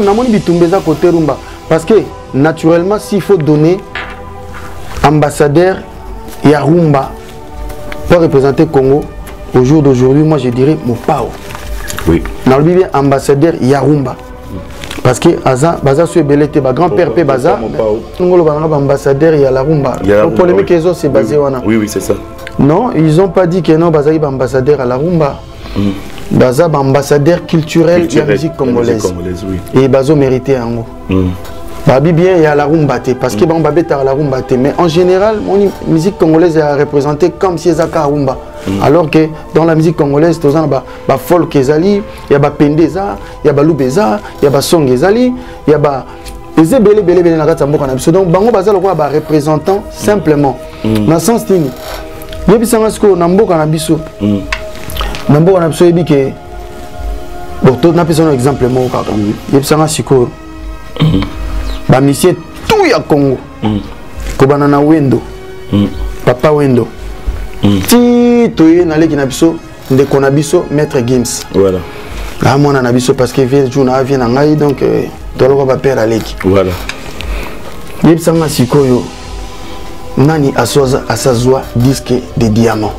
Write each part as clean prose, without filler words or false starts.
namoni bitumbeza côté rumba parce que naturellement s'il faut donner ambassadeur et rumba pour représenter Congo au jour d'aujourd'hui, moi je dirais Mopao. Oui. Nalobi bien ambassadeur et rumba parce que baza so belete ba grand-père pe baza ngolo ba ambassadeur et la rumba. Le polémique qu'ils ont c'est basé wana. Oui oui, c'est ça. Non, ils ont pas dit que non baza ba ambassadeur à la rumba. Baza ba ambassadeur culturel de la musique congolaise. Oui. Et bazo mérité en gros. Babi bien il y a la rumba parce que bon babeta à la rumba mais en général mon musique congolaise est représentée comme si ezaka rumba. Alors que dans la musique congolaise tous en ba folk ezali, il y a ba pendeza, il y a ba lubeza, il y a ba song ezali, il y a ba eze belé na kati mboka na biso donc bango baza lokwa ba représentant simplement dans sens tini. Yebisanga siko na mboka na biso. Na mboka na biso yebi ke bon to na pesa un exemple mo kaka. Yebisanga siko ba monsieur tout ya Congo ko banana wendo papa wendo ti toye na leki na biso ndeko na biso maître Gims voilà la mona na biso parce que vient jour na vient na ngai donc toloko ba père aleki voilà yebisanga sikoyo nani asazwa disque de diamant.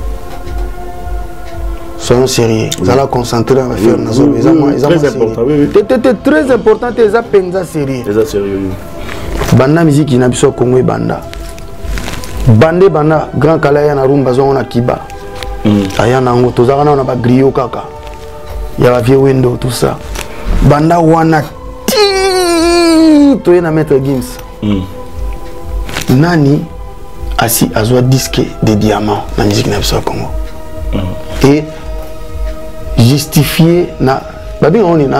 Soyons sérieux. Vous allez concentrer à faire très important. C'était très important. T'es à penser sérieux. T'es sérieux. Banda musique qui n'a pas Congo et banda. Banda grand kalaya na rumba zone na kiba. Aya na ngo tozaka na ba griot kaka. Ya ba vieux window tout ça. Banda wana ti to na maître Gims. Nani asi azwa disque de diamant na musique na biso Congo. Et justifié na babi on est na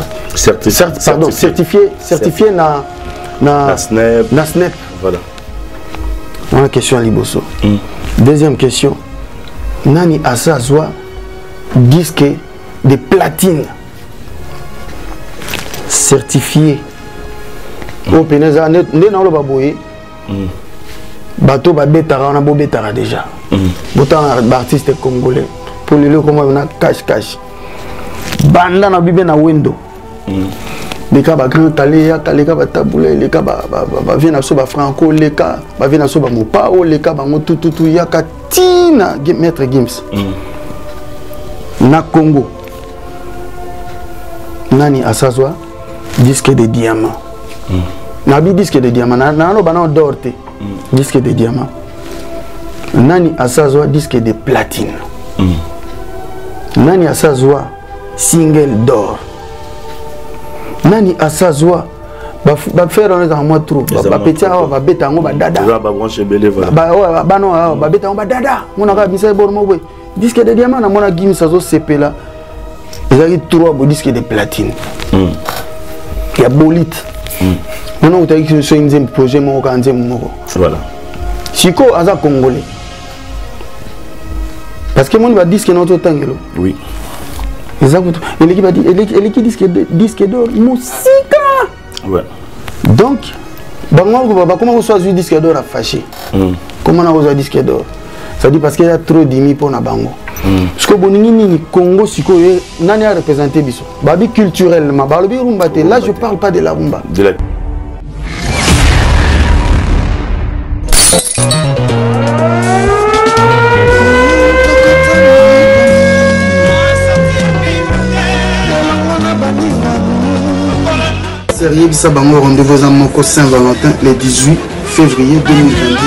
certifié na snap voilà on question à liboso. Deuxième question nani asazwa disque de platine certifié au peneza ne na lo baboye bato babetara na bo betara déjà botan artiste congolais pour le comment on a cash banda na bibe na window les cas ba grand taléa taléka ba taboulé les cas ba vient na so ba franco les cas ba vient na so ba mopao les cas ba tout ya katina maître Gims na Congo nani asazwa disque de diamant na bi disque de diamant na no bana dorte disque de diamant nani asazwa disque de platine nani asazwa single d'or nani asazwa ba faire on est en moi trop ba petit ba beta ngo ba dada ba branche belé voilà ba non ba beta ngo ba dada mona ka bisa bormo boy disque de diamant na mona Gims azo sepela ezali 3 bo disque de platine ya bolite mona utaki que so inzem projet mo ka nzem moko voilà Chico aza congolais parce que mon va disque notre tangelo oui exactement et l'équipe a dit l'équipe disque d'or musica ouais donc bango comment on choisit disque d'or à fâché comment on a choisi disque d'or ça dit parce qu'il y a trop d'imi pour na bango parce que boningi ni Congo siko nani a représenté biso babi culturellement balobi rumba te là je parle pas de la rumba de la Sérieux bisa bango rendez-vous à Moko Saint-Valentin le 18 février 2022.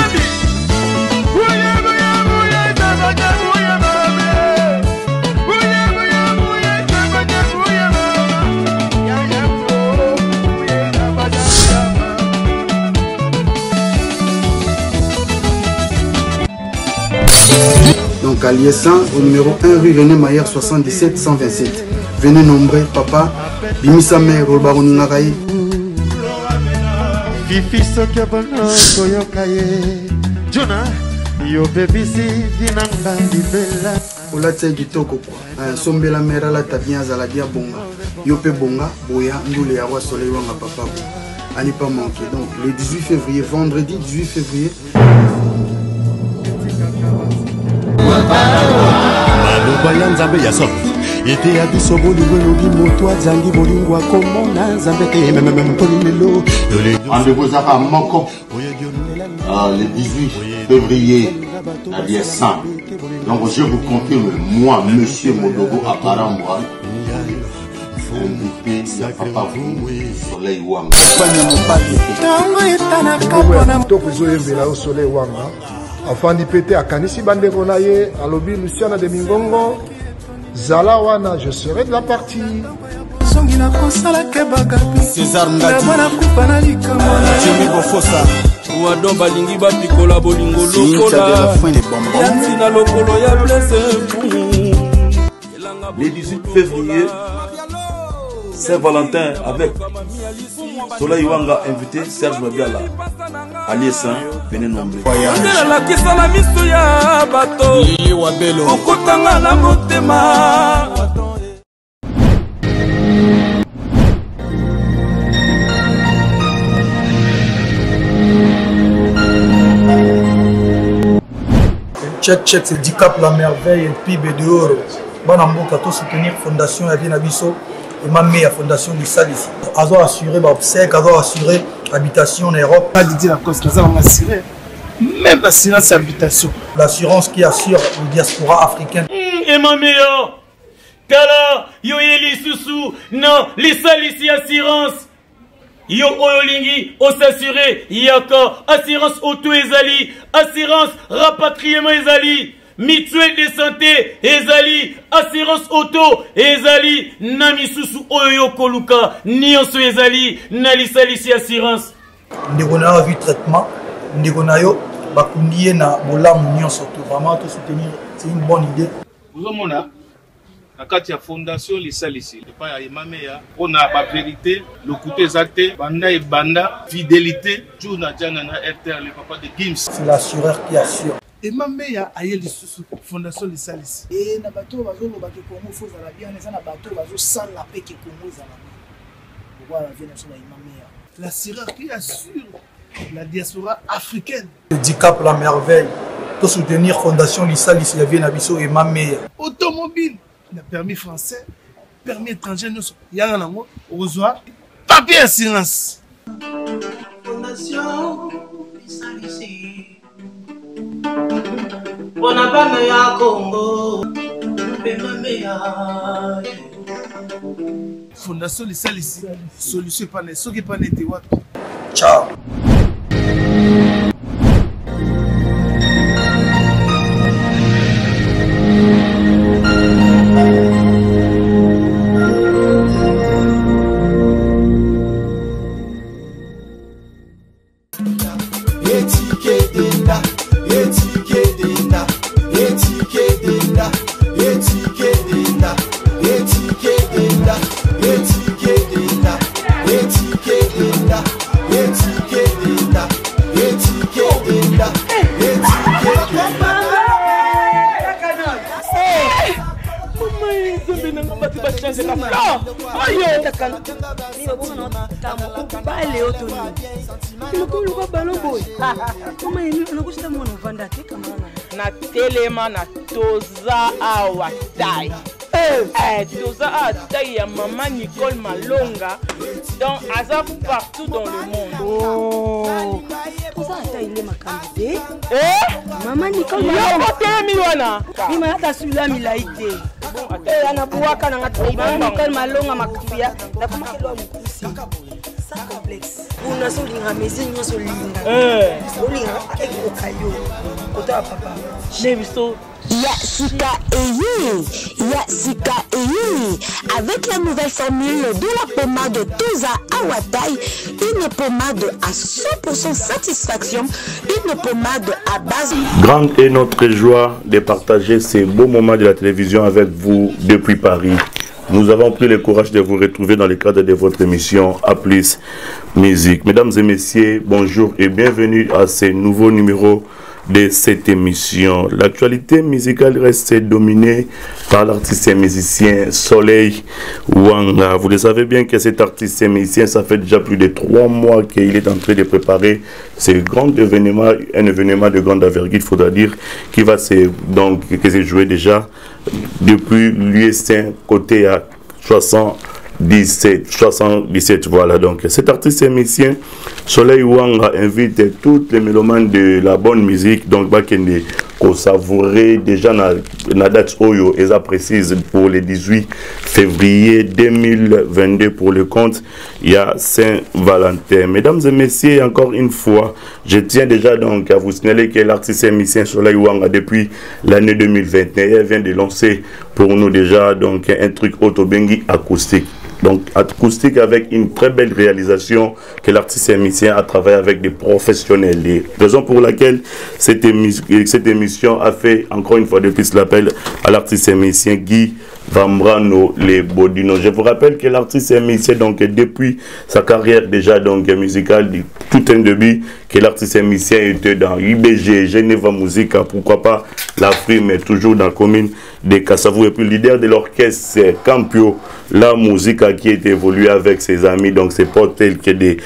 Donc à Liessan, au numéro 1 rue René Maillard 77 127. Venez nombreux, papa, Bimisa mère, au baron Naraï. Fifi sokia bono koyokaye Jona yo bebisi vinanga libela Ola tse kitoko kwa sombela mera la tabia za la dia bonga yo pe bonga boya ndule ya roi soleil wanga papa bo ani pas manquer donc le 18 février vendredi 18 février Maluba ya nzambe ya so ete ya biso bolingo elobi moto azangi bolingo akomona nzambe te mememe polilelo andebozaka moko le 18 février à Dieu-Saint. Donc je vous confirme, moi, monsieur Modogo Aparamboa, invité à Papa Soleil Wanga. Soleil Wanga. Afandi pété à Kanisi Bandeko na ye, alobi Luciana de Mingongo, Zala wana, je serai de la partie. César Ndadi, Jimmy Bofosa, Ouadon Balingi Bapikola Bolingo Lokola, Yansina Lokolo ya blessé. Le 18 février, Saint-Valentin avec Soleil Wanga invité Serge Mabiala. Allié Saint, venez nombreux. Check, c'est 10 cap la merveille et PIB de oro. Bon amboka to soutenir fondation ya Viena Biso et ma meilleure fondation du Sal ici. Azo assurer obsèque, azo assurer habitation en Europe. Pas dit la cause que ça va assurer. Même assurance habitation. L'assurance qui assure le diaspora africaine. Et ma meilleure Kala, yo yeli susu, non, les Sal ici assurance. Yo oyolingi, o s'assurer, yaka, assurance auto ezali, assurance rapatriement ezali, mutuelle de santé ezali, assurance auto ezali, nami susu oyo koluka, nyonso ezali, nalisalisi assurance. Ndeko na yo vu traitement, ndeko na yo bakundiye na bolamu nyonso to, vraiment to soutenir, c'est une bonne idée. Vous avez la carte de fondation Lisalisi, le pas Mameya, on a la vérité, le côté exact, banda et banda, fidélité, tout n'a pas RTL, le papa de Gims. C'est l'assureur qui assure. Et Mameya a eu la fondation Lisalisi. Et na bateau bazo lo baki Congo faut za la bien, na na bateau bazo sans la paix que Congo za la bien. Voilà la vie nationale Mameya. L'assureur qui assure la diaspora africaine. 10 cap la merveille. Pour soutenir fondation Lisalisi ya Viena Biso et Mameya. Automobile. Il a permis français, permis étranger, nous sommes au revoir, papier assurance. Fondation Lisalisi, on a pas meilleur Congo, Fondation Lisalisi, solution pas né, ce qui pas né, ciao. na telema na toza awa tai toza awa tai ya maman Nicole Malonga donc aza partout dans le monde. Toza awa il est makambite maman Nicole Malonga mima ata sula milaite ana buwaka na ngati maman Nicole Malonga makufia na kama kilo mkusi sans complexe. On a solinga mesinyo solinga. Solinga ekokayo. Kota papa. Nebiso. Sika Eyi. Avec la nouvelle formule de la pommade Toza Awatai, une pommade à 100% satisfaction, une pommade à base. Grande est notre joie de partager ces beaux moments de la télévision avec vous depuis Paris. Nous avons pris le courage de vous retrouver dans le cadre de votre émission A Plus Musique. Mesdames et messieurs, bonjour et bienvenue à ce nouveau numéro de cette émission. L'actualité musicale reste dominée par l'artiste et musicien Soleil Wanga. Vous le savez bien que cet artiste et musicien, ça fait déjà plus de 3 mois qu'il est en train de préparer ce grand événement, un événement de grande envergure, il faudra dire, qui va se jouer déjà depuis l'US1 côté à 77, voilà. Donc cet artiste et musicien Soleil Wanga invite toutes les mélomanes de la bonne musique, donc qu'on savourer déjà la date oyo et ça précise pour le 18 février 2022 pour le compte il y a Saint-Valentin. Mesdames et messieurs, encore une fois, je tiens déjà donc à vous signaler que l'artiste et musicien Soleil Wanga depuis l'année 2021 vient de lancer pour nous déjà donc un truc autobengi acoustique. Donc acoustique avec une très belle réalisation que l'artiste et musicien a travaillé avec des professionnels. Et raison pour laquelle cette émission a fait encore une fois de plus l'appel à l'artiste et musicien Guy Vambrano les Bodino. Je vous rappelle que l'artiste et musicien donc depuis sa carrière déjà donc musicale tout un début que l'artiste et musicien était dans IBG, Geneva Musica, pourquoi pas l'Afrique, mais toujours dans la commune de Kassavou, et puis leader de l'orchestre Campio, la musique qui est évoluée avec ses amis, donc c'est pas tel que des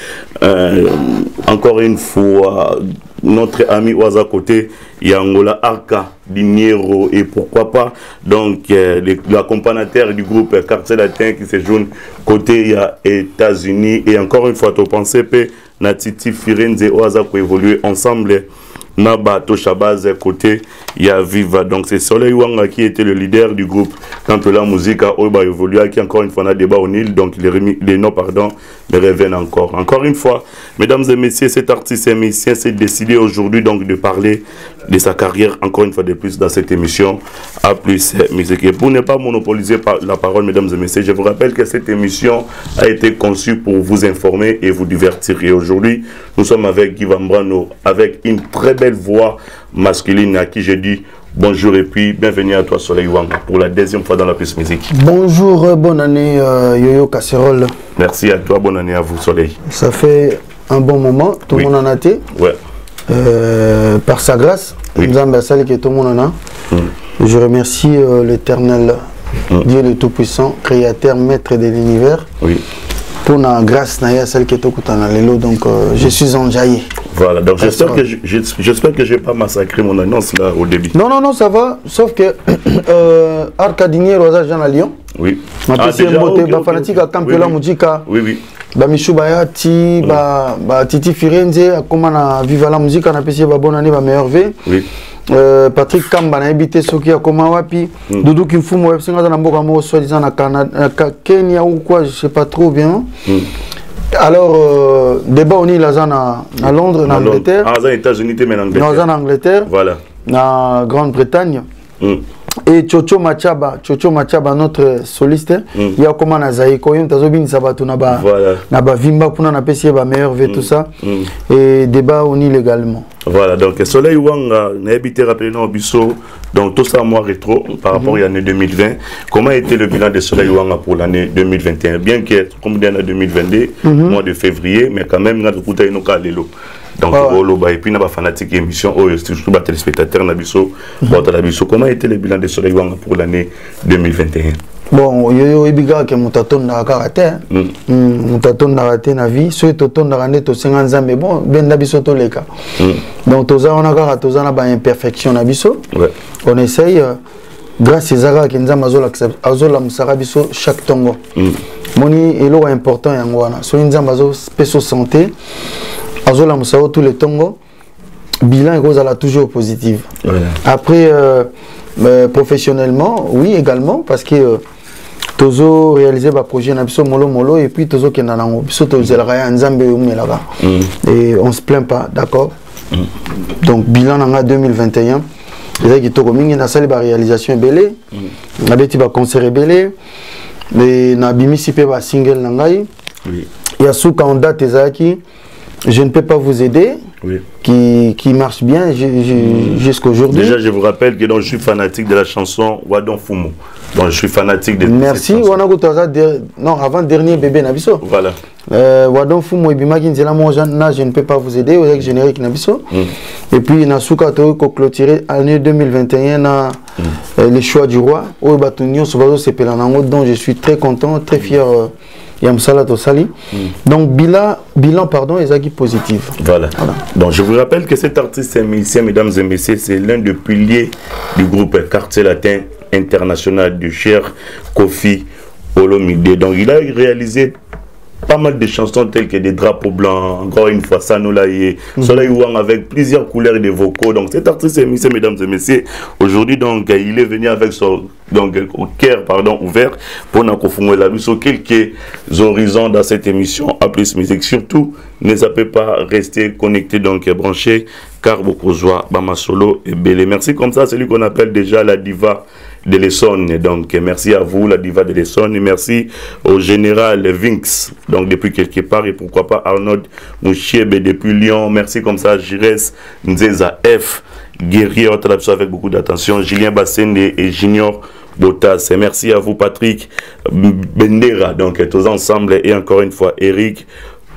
encore une fois notre ami Oaza côté Yangola Arca Diniero, et pourquoi pas donc l'accompagnateur du groupe Quartier Latin qui se joue côté États-Unis, et encore une fois tu pensais que Natiti Firenze Oaza pour évoluer ensemble Naba Toshabaz côté Viva. Donc c'est Soleil Wanga qui était le leader du groupe quand la musique a évolué, qui encore une fois on a débat au Nil, donc les noms pardon me reviennent encore. Encore une fois, mesdames et messieurs, cet artiste et musicien s'est décidé aujourd'hui donc de parler de sa carrière encore une fois de plus dans cette émission à plus musique. Et pour ne pas monopoliser la parole, mesdames et messieurs, je vous rappelle que cette émission a été conçue pour vous informer et vous divertir. Et aujourd'hui, nous sommes avec Guy Vambrano, avec une très belle voix masculine à qui je dis bonjour et puis bienvenue à toi Soleil Wanga pour la 2e fois dans la plus musique. Bonjour, bonne année Yo-Yo Casserole. Merci à toi, bonne année à vous Soleil. Ça fait un bon moment, tout le monde en a été. Ouais. Par sa grâce, nous avons que tout le monde en a. Je remercie l'Éternel, Dieu le Tout-Puissant, Créateur, Maître de l'univers. Oui. Pour la grâce, celle qui est au Lelo, donc je suis enjaillé. Voilà, donc j'espère que je n'ai pas massacré mon annonce là au début. Non, non, non, ça va, sauf que Arcadinier Rosa Jean à Lyon. Oui. Ma fanatique à Campiola Mujika. Oui, oui. Michou Bayati, Titi Firenze, comment na viva la musique, on a passé bonne année, meilleur V. Oui. Patrick Kamba na habité Soki à Komawapi, Doudou Kimfumo, web singa na mboka mo soi-disant na Canada, Kenya ou quoi, je sais pas trop bien. Alors débat on est là à Londres, en Angleterre. Ah, aux États-Unis, mais en Angleterre. En Angleterre. Voilà. En Grande-Bretagne. Et Chocho Machaba, notre soliste, il y a comment na Zaïko, yom tazobini sabatu na ba vimba pour na pesi ba meilleur V tout ça. Et débat on est légalement. Voilà, donc Soleil Wanga n'a habité rappelez-nous au Bissau, donc tout ça mois rétro par rapport à l'année 2020. Comment a été le bilan de Soleil Wanga pour l'année 2021? Bien que comme dans l'année 2022, mois de février, mais quand même, nous avons écouté nos cas lélo. Donc, et puis, nous avons fanatique émission, surtout les téléspectateurs, comment a été le bilan de Soleil Wanga pour l'année 2021? Bon, yo ibiga ke mutaton na karate. Mutaton na raté na vie, so toton na rande to 50 ans mais bon, ben na biso to leka. Donc toza on a kara toza na ba imperfection na biso. On essaye grâce à Zara qui nous a azola musara biso chaque tongo. Moni elo important yango wana. So nous a peso santé. Azola musara tous les tongo. Bilan est toujours positif. Après professionnellement, oui également parce que Tozo réalisé un projet molo et puis Tozo qui est dans et on se plaint pas, d'accord. Donc bilan en 2021, les qui toko mingi na sali ba réalisation belé, na beti ba concert belé, mais na bimisi pe ba single na ngai. Il y a sous quand date ezaki, je ne peux pas vous aider. Qui marche bien jusqu'aujourd'hui. Déjà, je vous rappelle que donc, je suis fanatique de la chanson Wadon Fumo. Bon, je suis fanatique de merci. Non, avant dernier bébé Nabiso. Voilà. Wadon Fumo et Bimaki Nzela, moi je ne peux pas vous aider, avec générique Nabiso. Et puis Nasuka Toiko clôturé l'année 2021 le choix du roi. Au Batunio Sobazo Sepelanango, dont je suis très content, très fier. Yamsala Tosali. Donc bilan pardon, Ezaki positif. Voilà. Donc je vous rappelle que cet artiste musicien, mesdames et messieurs, c'est l'un des piliers du groupe Quartier Latin International du cher Kofi Olomide. Donc il a réalisé pas mal de chansons telles que des drapeaux blancs, encore une fois, Sanolaye, Soleil Ouang avec plusieurs couleurs de vocaux. Donc cet artiste musicien, mesdames et messieurs, aujourd'hui donc il est venu avec son au cœur ouvert pour nous confondre la sur quelques horizons dans cette émission à plus musique. Surtout, ne zappez pas rester connecté donc branché car beaucoup joie Bama Solo et Belé. Merci comme ça, celui qu'on appelle déjà la diva de l'Essonne. Donc merci à vous la diva de l'Essonne et merci au général Vinx donc depuis quelque part et pourquoi pas Arnold Mouchiebe depuis Lyon. Merci comme ça Jires Nzeza F Guerrier avec beaucoup d'attention, Julien Bassende et Junior Botas. Et merci à vous Patrick Bendera, donc tous ensemble et encore une fois Eric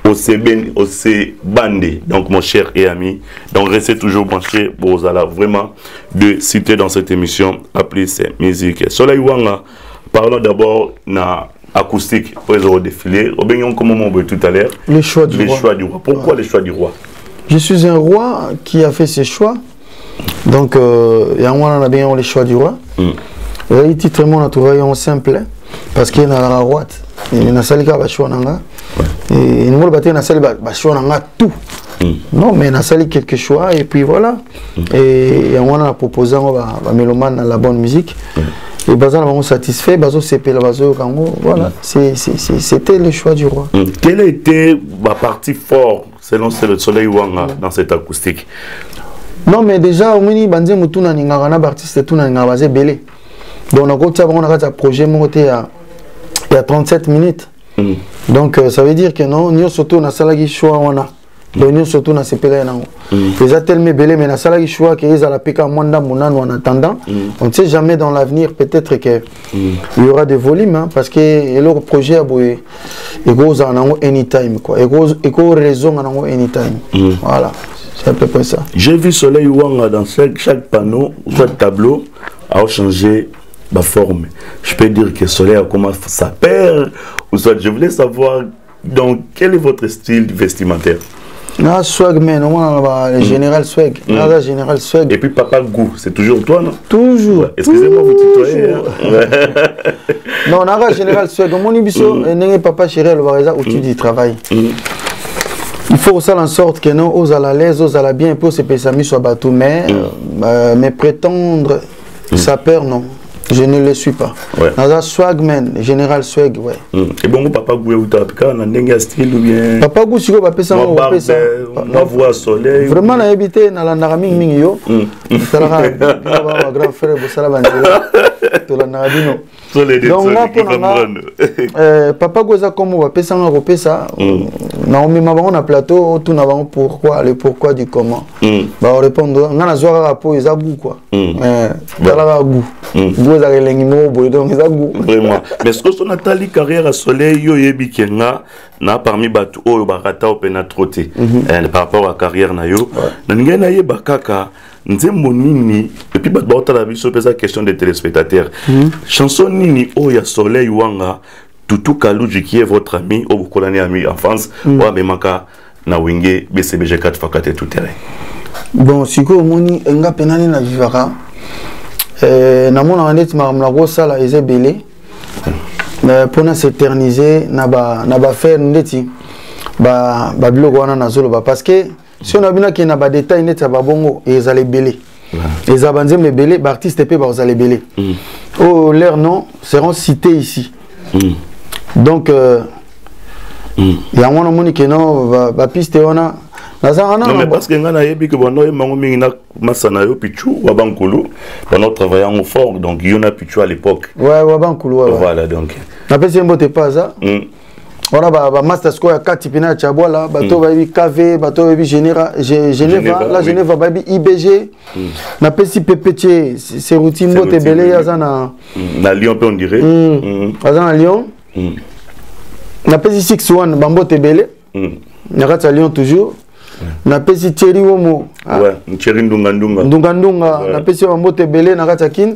Bandé, donc mon cher et ami. Donc restez toujours branchés pour vous allez vraiment de citer dans cette émission à plus musique. Soleil Wanga, parlons d'abord na acoustique pour les défilés. Au comme on veut tout à l'heure. Le choix du roi. Pourquoi le choix du roi? Je suis un roi qui a fait ses choix. Donc, il y a un bien le choix du roi. Le titre mon travail en simple parce qu'il y a la roi. Il y a salika choix nanga. Et il y a salika choix nanga tout. Non, mais il y a sali quelques choix et puis voilà. Et il y a un proposé à mélomane la bonne musique. Et Bazan a satisfait, Bazo CP la Bazo Kango. Voilà, c'était le choix du roi. Quelle a été la partie forte selon le Soleil Wanga dans cette acoustique? Non, mais déjà, au mini bandé mutuna n'ingana artiste tuna n'ingabazé belé. Donc on a un projet monté il y a 37 minutes. Donc ça veut dire que non, nous surtout na salagi choix on a. Donc nous surtout na sepela na. Les a tellement belé mais na salagi choix que ils a la pika mwanda munanu en attendant. On ne sait jamais dans l'avenir peut-être que il y aura des volumes hein, parce que le projet a boé et goes en anytime quoi. Et go raison en anytime. Voilà. C'est à peu près ça. J'ai vu Soleil Wanga dans chaque panneau, chaque tableau, a changé ma forme. Je peux dire que Soleil a commencé sa paire. Ou soit, je voulais savoir donc quel est votre style vestimentaire. Non, swag, mais non, le général swag. Général swag. Et puis Papa Gou, c'est toujours toi, non? Toujours. Excusez-moi, vous tutoyez. Non, on a général swag. Mon ibiso, n'est pas chéri, le vareza où tu dis travail. Il faut faire en sorte que nous, aux à la l'aise, aux à la bien, pour se passer sur bateau, mais prétendre sa peur, non. Je ne le suis pas. Dans un swagman, général swag, ouais. Et bon, Papa Gou, vous avez un style ou bien? Papa Gou, si vous avez ça, vous avez ça. Ma voix soleil. Vraiment, on a habité dans la Naraming Mingyo. C'est un grand frère, vous savez, la Narabino. Donc là, pour Papa Gou, comme vous avez ça, on a ça. Naomi Mabon a plateau, tout n'avons pourquoi, le pourquoi du comment. Bah, on répond, on a la joie à peau, ils ont goût, quoi. Voilà, goût. Vraiment. Mais ce que son Nathalie carrière à Soleil, yo yebi kenga na parmi batu o barata o penatroté. Par rapport à carrière na yo, na ngena ye bakaka nzembo nini et puis batba otala biso pesa question des téléspectateurs. Chanson nini o ya Soleil Wanga Toutou Kalouji qui est votre ami au Bukolani ami en France ou à Memaka na Wingé BCBG 4 fakate tout terrain. Bon, si ko moni nga penani na vivara na mon honnête ma grosse la est belé mais pour nous s'éterniser na ba faire ndeti ba blogo wana na zolo ba parce que si on a bien qu'il na ba détail net ba bongo et ils allaient belé les abanzem les belé ba artiste pe ba vous allez belé oh leurs noms seront cités ici donc il y a un moni que non ba piste wana. Non mais parce que nous avons Pichou, Wabankulu, nous travaillons fort, donc il y en a Pichou à l'époque. Ouais, Wabankulu, ouais. Voilà donc. Après c'est un beau pas ça. Voilà, bah master score ya 4 pina tchabwa là, bato ba KV, bato ba Genève, la Genève ba IBG. Na pesi PPT, c'est routine mote belé azana na Lyon on dirait. Azana Lyon. Na pesi 61 bambote belé. Na kata Lyon toujours. Na pesi Thierry Womo. Ouais, Thierry Ndunga. Na pesi bambote belé na kata kin.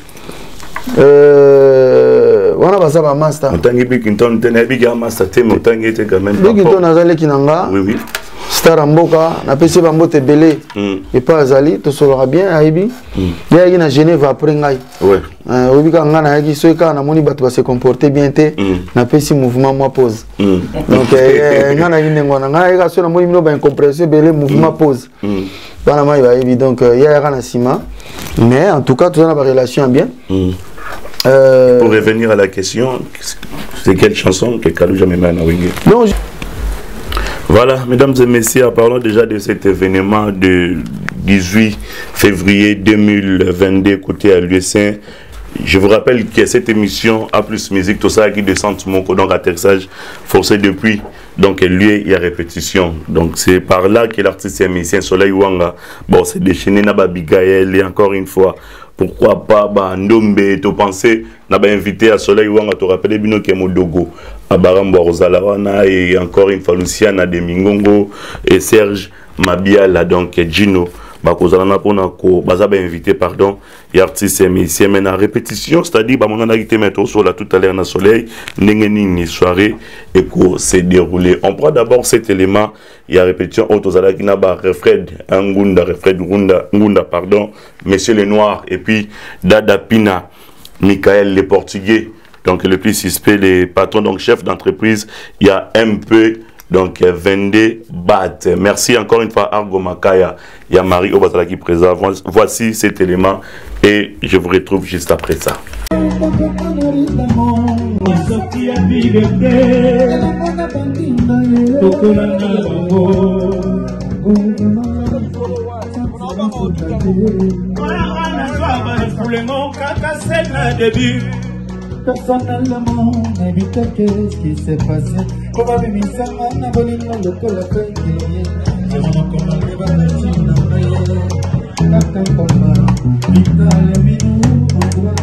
Wana basa ba master. Motangi Bikinton tena biga master te motangi était quand même. Bikinton azali kinanga. Oui. Star Mboka na pesi ba mbote belé. Et pas azali to solera bien aibi. Ya yi na Genève après ngai. Ouais. Obika ngana yaki soika na moni bato ba se comporter bien te na pesi mouvement moi pause. Donc ngana yinde ngona ngana yaka so na moni no ba incompressible belé mouvement pause. Bana mai ba aibi donc ya yaka na sima. Mais en tout cas tout ça na relation bien. Pour revenir à la question, c'est quelle chanson que Kalou jamais m'a envoyé? Non. Voilà, mesdames et messieurs, parlons déjà de cet événement de 18 février 2022 côté à l'USN. Je vous rappelle que cette émission A plus musique, tout ça qui descend mon donc atterrissage forcé depuis. Donc lieu il y a répétition. Donc c'est par là que l'artiste et musicien Soleil Wanga bon c'est déchaîné na Bigaël et encore une fois pourquoi pas ba Ndombe to penser na ba invité à Soleil Wanga to rappeler bino ke Modogo à Barambo Rosalawana et encore une fois Luciana de Mingongo et Serge Mabiala donc Gino bakozalana pona ko bazaba invité pardon et artiste et musicien mais na répétition c'est-à-dire ba mon invité mettre sur la tout à l'heure na Soleil ningeni soirée et ko s'est déroulé. On prend d'abord cet élément il y a répétition autozala qui na ba Refred Ngunda pardon Monsieur le Noir et puis Dada Pina Michael les Portugais donc le plus suspect les patrons donc chef d'entreprise il y a un peu donc 22 bat. Merci encore une fois Argo Makaya, il y a Marie Obatala qui présente. Voici cet élément et je vous retrouve juste après ça. Personnellement, n'évite qu'est-ce qui s'est passé. Comment vivre ça, n'a pas le nom de quoi la paix qui est. Comment les bâtiments n'ont pas été. Attends, papa, vite à la minute, on doit.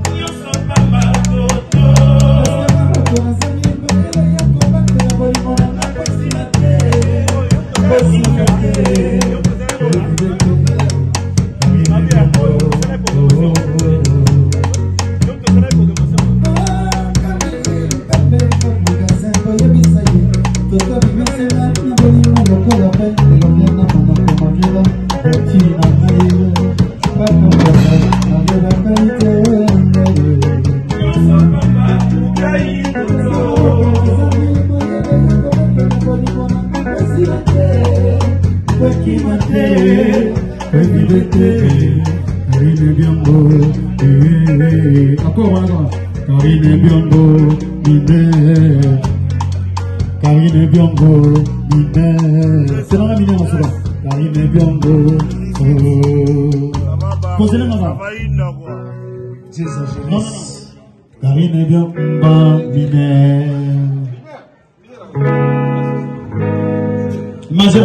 Karine Biongo, c'est dans la mine en soi. Karine Biongo, posez-le maman. Non. Karine Biongo, mine. Majeur.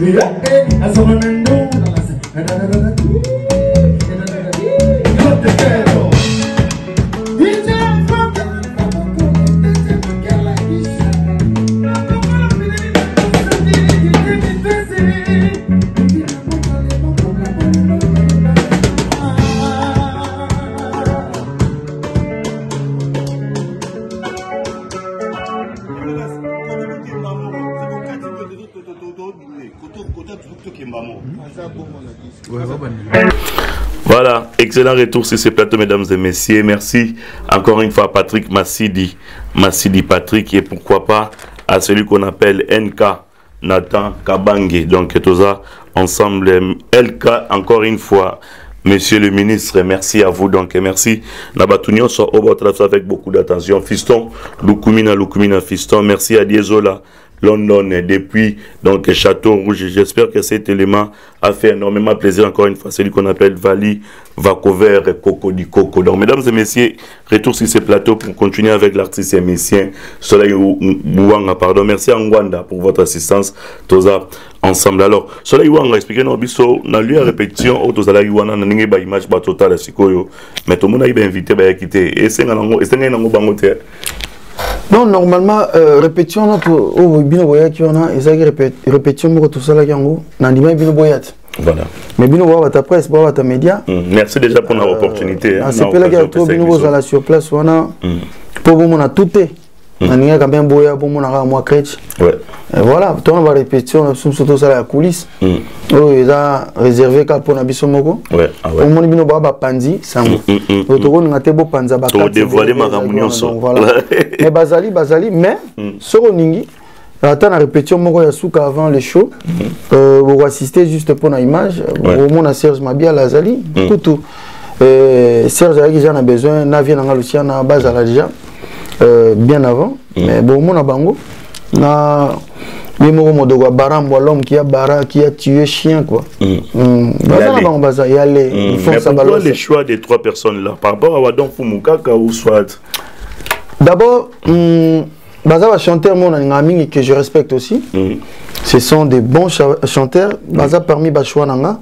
Voilà, excellent retour sur ce plateau, mesdames et messieurs. Merci encore une fois à Patrick Massidi Patrick, et pourquoi pas à celui qu'on appelle NK Nathan Kabange. Donc tout ça ensemble, LK encore une fois. Monsieur le ministre, merci à vous. Donc merci. Nabatunio so avec beaucoup d'attention. Fiston, Lukumina Fiston. Merci à Diesola London depuis donc Château Rouge. J'espère que cet élément a fait énormément plaisir encore une fois. Celui qu'on appelle Vali Vacover et Coco du Coco. Donc mesdames et messieurs, retour sur ce plateau pour continuer avec l'artiste émissien Soleil Ouanga. Pardon. Merci à Ngwanda pour votre assistance. Toza ensemble. Alors Soleil Ouanga, expliquez-nous biso na lieu à répétition au Soleil Ouanga na ninge ba image ba total sikoyo. Mais tout le monde a été invité ba quitter et c'est nango bangote. Non, normalement, répétition, là, au bino boyat qui on a, ils répétition, tout ça là, yango, n'anime bino boyat. Voilà. Mais bino boyat ta presse, boyat ta média. Merci déjà pour l'opportunité. C'est pas là qu'il y a trop bino boyat sur place, on a, pour vous, on a tout est. On a quand même boyat pour mon ara moi crèche. Ouais. Voilà, toi on va répétition, on surtout ça la coulisse. Oh, ils a réservé qu'à pour nabiso moko. Ouais. Au moins bino boyat pandi, ça. Autour on a té beau panza ba. Pour dévoiler ma ramunion. Voilà. Mais bazali, mais sur ningi. Attends la répétition moko ya souka avant le show. Vous assistez juste pour une image. Au moins a Serge Mabia Lazali, tout. Serge a déjà besoin, na vient na Luciana bazala déjà. Bien avant, mais bon, mon abango, na l'homme qui a tué chien quoi. Mais pourquoi les choix des trois personnes là par rapport à Wadon Fumukaka ou soit? D'abord, Baza chanteur mon ami que je respecte aussi. Ce sont des bons chanteurs. Baza parmi Bachwa Nanga.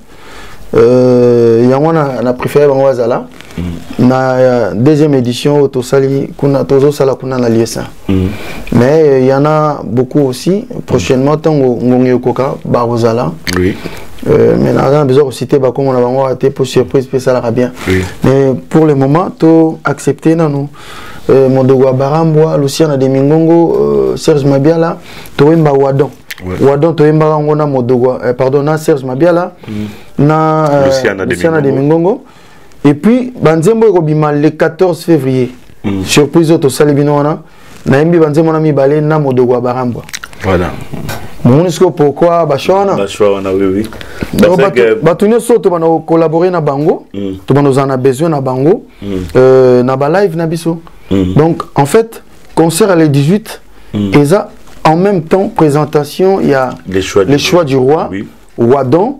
On a préféré Bangwazala. La deuxième édition, Tozo Sala Kuna na Liesa. Mais il y en a beaucoup aussi. Prochainement, Tango Ngongyo Koka, Barozala. Oui. Mais on a besoin de citer comme on a été pour surprise, ça la bien. Mais pour le moment, tu accepté, non? Mondogo Baramboa, Luciana de Mingongo, Serge Mabiala, Toimba Wadon. Wadon Toimba Ngona Modogo, pardon, na Serge Mabiala, na Luciana de Mingongo. Et puis, Banzembo Robima le 14 février, surprise au Salibinoana, Naimbi Banzembo Nami Balé, na Modogo Baramboa. Voilà. Pourquoi Bachwana? Bachwana, oui. Batunio Soto, on a collaboré na Bango, tout le monde en a besoin na Bango, na ba live na biso. Donc, en fait, concert à les 18, et ça, en même temps, présentation, il y a les choix du roi, Wadon,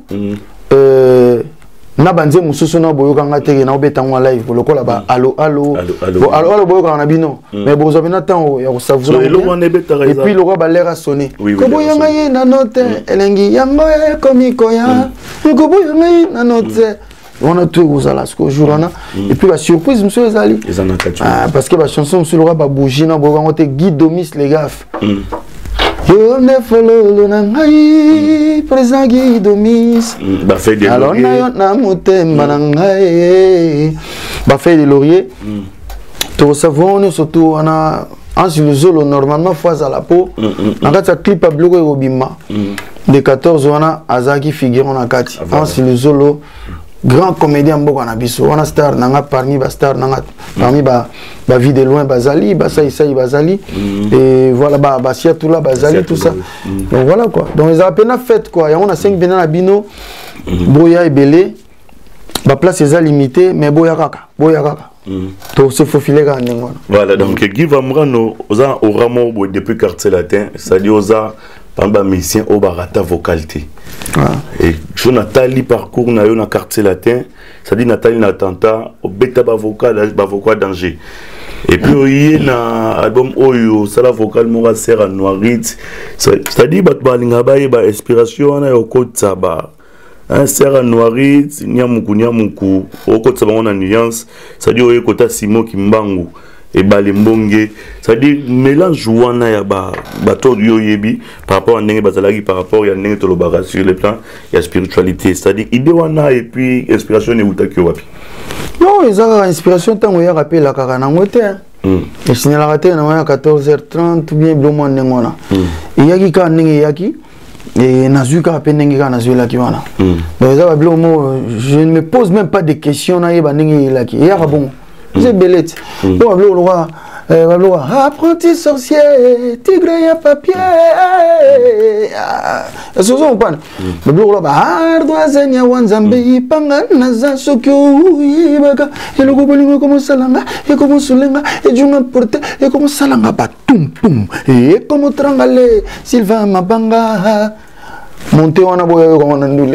na banze mususu na boyoka ngate na obeta ngwa live lokola ba allo boyoka na bino mais bozo bina temps ya savourer et puis le roi ba l'air a sonné ko boyanga ye na note elengi yango ya komiko ya ko boyanga ye na note on a tout vous ala ce jour là et puis la surprise monsieur ezali parce que la chanson monsieur le roi ba bougie na boyoka ngote Guy Domis les gaffes yo ne follow nangai président Guy Domis ba fait des lauriers alors na mutemba nangai ba fait des lauriers to savon surtout on a le zolo normalement fois à la peau en fait ça clip à bloquer au bima de 14 on a Azaki figurant na kati le zolo grand comédien mboko na biso on a star nanga parmi ba star nanga parmi ba vie de loin bazali ba ça bazali et voilà ba sia tout là bazali tout ça donc voilà quoi donc ils ont à peine fait quoi et on a 5 bena na bino boya et belé ba place est limitée mais boya kaka to se faufiler ga ndengona voilà donc Guy Vamrano oza au ramo depuis quartier latin c'est-à-dire oza pamba musicien au barata vocalité. Et je Nathalie parcours na yo na quartier latin, ça dit Nathalie n'attentat au bêta bavocat danger. Et puis il y a un album Oyo, ça la vocal mora sert à Noirit. C'est-à-dire balinga ba ba inspiration na yoko tsaba. Un sert à Noirit, nyamuku oko tsaba on a nuance, c'est-à-dire oyo kota Simo Kimbangu et Balembonge, c'est-à-dire mélange wana ya ba bato yo yebi par rapport à ndenge bazalaki par rapport ya ndenge tolobaka sur le plan ya spiritualité, c'est-à-dire idée wana et puis inspiration ne utaki wapi. Non, ils ont inspiration tant qu'on y a rappelé la caranangote. Et si on a raté, on a 14h30 ou bien blomon n'engona. Il y a qui quand n'engaki et nazuka rappelé n'engaka nazula qui wana. Donc ça va blomo, je ne me pose même pas de questions na yeba n'engaki. Il y a bon, c'est belette. Donc le roi. Apprenti sorcier, tigre à papier. C'est ça on parle. Le bleu là-bas, ardoisenia wanzambe, panganaza sokyo, ibaka, et le gobelingo comme salanga, et comme sulenga, et junga porte, et comme salanga batum pum, et comme trangale, Sylvain Mabanga. Monter on a beau comme on a nulé.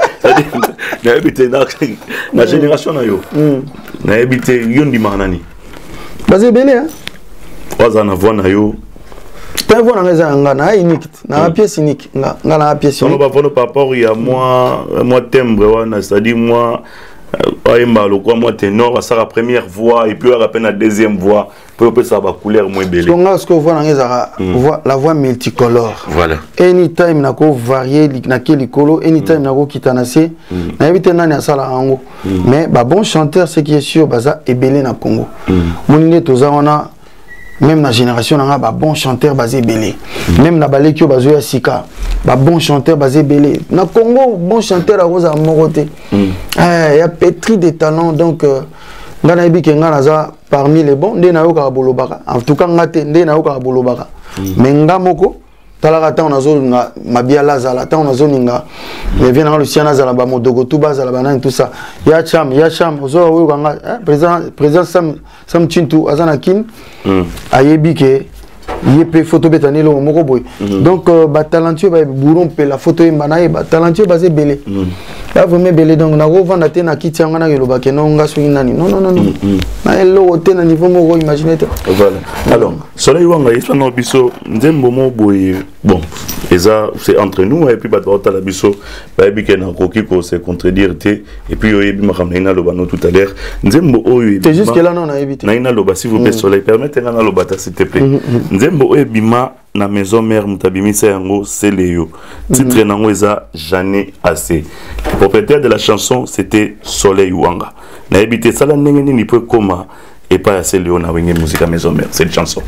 Na habité na génération na yo. Na habité yondi manani. Basé belé hein. Oza na voix na yo. Ta voix na ngeza ngana unique. Na pièce unique. Na pièce unique. On va voir par rapport il y a moi timbre wana, c'est-à-dire moi aimba le quoi moi ténor ça la première voix et puis à peine la deuxième voix pour que ça va couleur moins belle. Donc ce que voix na ngeza la voix multicolore. Voilà. Anytime na ko varier na quel color, anytime na ko kitanase. Na éviter nani asala ango. Mais ba bon chanteur ce qui est sûr baza ebelé na Congo. Monine toza wana même la génération n'a pas bon chanteur basé belé. Même na balekio bazo ya sika, ba bon chanteur basé belé. Na Congo bon chanteur a rosa moroté. Il y a pétri de talents donc ngana bi kenga naza parmi les bons ndé na yo ka bolobaka. En tout cas ngate ndé na yo ka bolobaka. Mais ngamoko talaka ta onazo nga mabia lazala ta onazo ninga mais vient dans le siana zala ba modogo tout bas zala banane tout ça ya cham ozo wo kanga président sam Chintu azana kin ayebi ke yepé photo betani lo moko boy donc ba talentueux ba bourron pe la photo mbanaye ba talentueux basé belé ba vraiment belé donc na go vanda te na kiti anga na keloba ke no nga swing nani non na elo te na niveau moko imaginer. Voilà. Alors soleil wanga isa no biso nzembo mo boy bon et ça c'est entre nous et puis ba ta la biso ba bi ke na koki ko se contredire te et puis yo yebi makamna ina loba no tout à l'heure nzembo oyo c'est juste que là non na évité na ina loba s'il vous plaît soleil permettez-moi na loba s'il te plaît nzembo oyo bima na maison mère mutabimisa yango Seleyo titre nango eza jamais assez. Le propriétaire de la chanson c'était Soleil Wanga na ebité sala ndenge nini peut koma et pas Seleyo na wenge musique à maison mère cette chanson.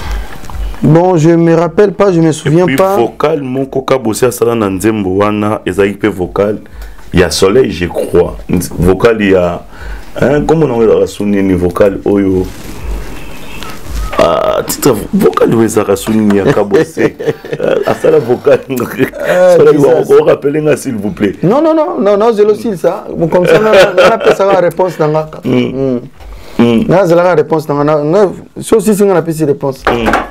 Bon, je me rappelle pas, je me souviens pas. Vocal mon koka bossé sala na nzembo wana eza ipe vocal il y a Soleil je crois vocal il y a comment on va sonner vocal oyo titre vocal de Zara Souni à Kabosé à ça la vocal on rappelle s'il vous plaît non c'est aussi ça comme ça on appelle ça la réponse dans la là c'est la réponse dans la c'est aussi si on appelle cette réponse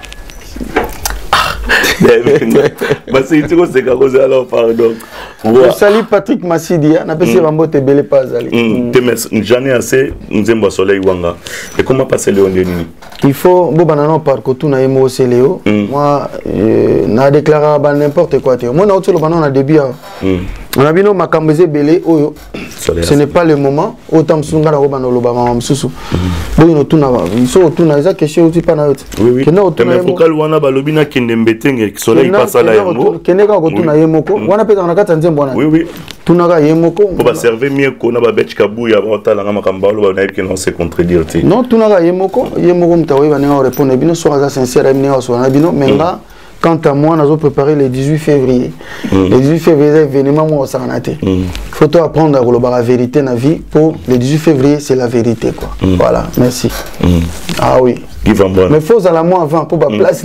c'est alors pardon. Salut Patrick Massidi, on appelle ça Bambote Belé pas Zali. J'en ai assez, nous aimons Soleil Wanga. Et comment passer Léon Denis? Il faut, bon, banana par côté, on a aimé aussi Léo. Moi, on a déclaré n'importe quoi. Moi, on a autre banana début. On a vu nos macambésé Belé, Oyo. Ce n'est pas le moment. Autant que nous avons le Bama Msusu. Bon, nous tournons. Il faut tourner. Il y a question aussi pas notre. Oui. Mais pourquoi Luana Balobina qui n'embêtait Soleil passe à la Yambo? Kenega Gotuna Yemoko. On a peut-être en a oui. Tunaga Yemoko. On va servir mieux qu'on a Babech Kabou et avant la Ramakambalo, on a qui n'ont se contredire. Non, Tunaga Yemoko. Yemoko Mtawi va nous répondre. Bino soit sincère, mais là. Quant à moi, nous avons préparé le 18 février. Le 18 février, événement, moi, ça en a été. Il faut apprendre à la vérité dans la vie. Pour le 18 février, c'est la vérité, quoi. Voilà, merci. Ah oui. Mais il faut aller moi avant pour la place.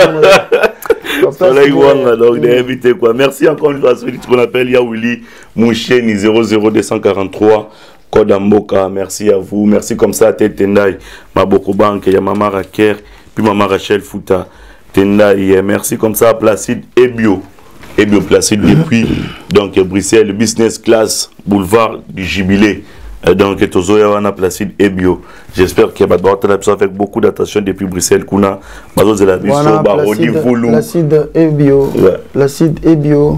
Merci encore une fois à celui qu'on appelle Yaouli Moucheni 00243. Code Amboka, merci à vous. Merci comme ça à Tendai, Maboko Bank, Yamama Raker, puis Mama Rachel Fouta. Tendai, merci comme ça à Placide Ebio Placide depuis donc Bruxelles, business class, boulevard du Jubilé. Donc, Tozoya wana Placide Ebio. J'espère qu'il y a avec beaucoup d'attention depuis Bruxelles. Kuna, Bazo de la Bisso, Barodi Voulou. Placide Ebio. Placide Ebio.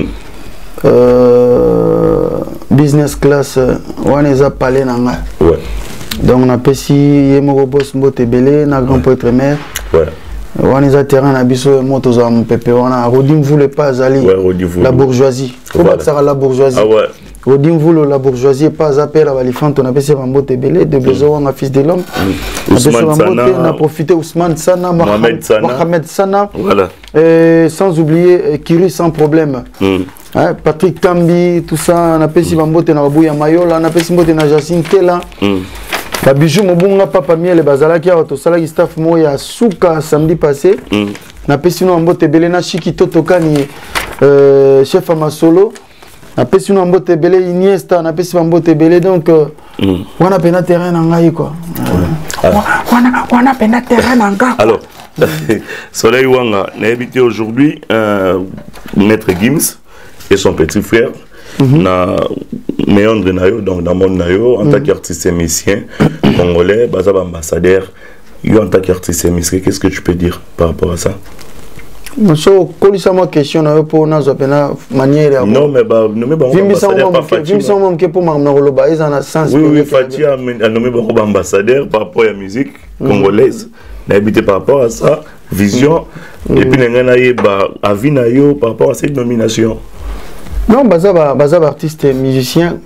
Business class, on les a parlé. Donc, on a pesi Yemoro Boss Mbotebele, na grand poète mère. On les a terrain à Bisso, Motos à Mpépé. On a Rodim voulait pas aller. La bourgeoisie. Faut pas que ça la bourgeoisie. Rodim voulait la bourgeoisie, pas à faire à Valifant. On a pesi Mbotebele, de besoin, on a fils de l'homme. On a profité Ousmane Sana, Mohamed Sana. Voilà. Sans oublier Kiri sans problème. Patrick Tambi, tout ça, on a pesi Mbotebele na Babouya Mayola, on a pesi Mbotebele na Jacine Tela. Bijou Mobunga Papa Miel et Bazalaki a autosalaki staff moya souka samedi passé. Na pesino Mbotebele na Chiki Totokani chef Amasolo. Na pesino Mbotebele Iniesta na pesino Mbotebele donc on a pena terrain ngai quoi. On a pena terrain ngai. Alors Soleil Wanga n'a habité aujourd'hui Maître Gims et son petit frère. Na Méandre Nayo, donc dans mon Nayo, en tant qu'artiste et musicien congolais, Bazab ambassadeur, en tant qu'artiste et musicien, qu'est-ce que tu peux dire par rapport à ça? Je vais ma question pour nous manière. Non, mais ambassadeur pas Fatia. Oui, Fatia a nommé ambassadeur par rapport à la musique congolaise. N'a habité par rapport à ça, vision, et puis n'a avis Nayo par rapport à cette nomination. Non, Bazab artiste et musicien.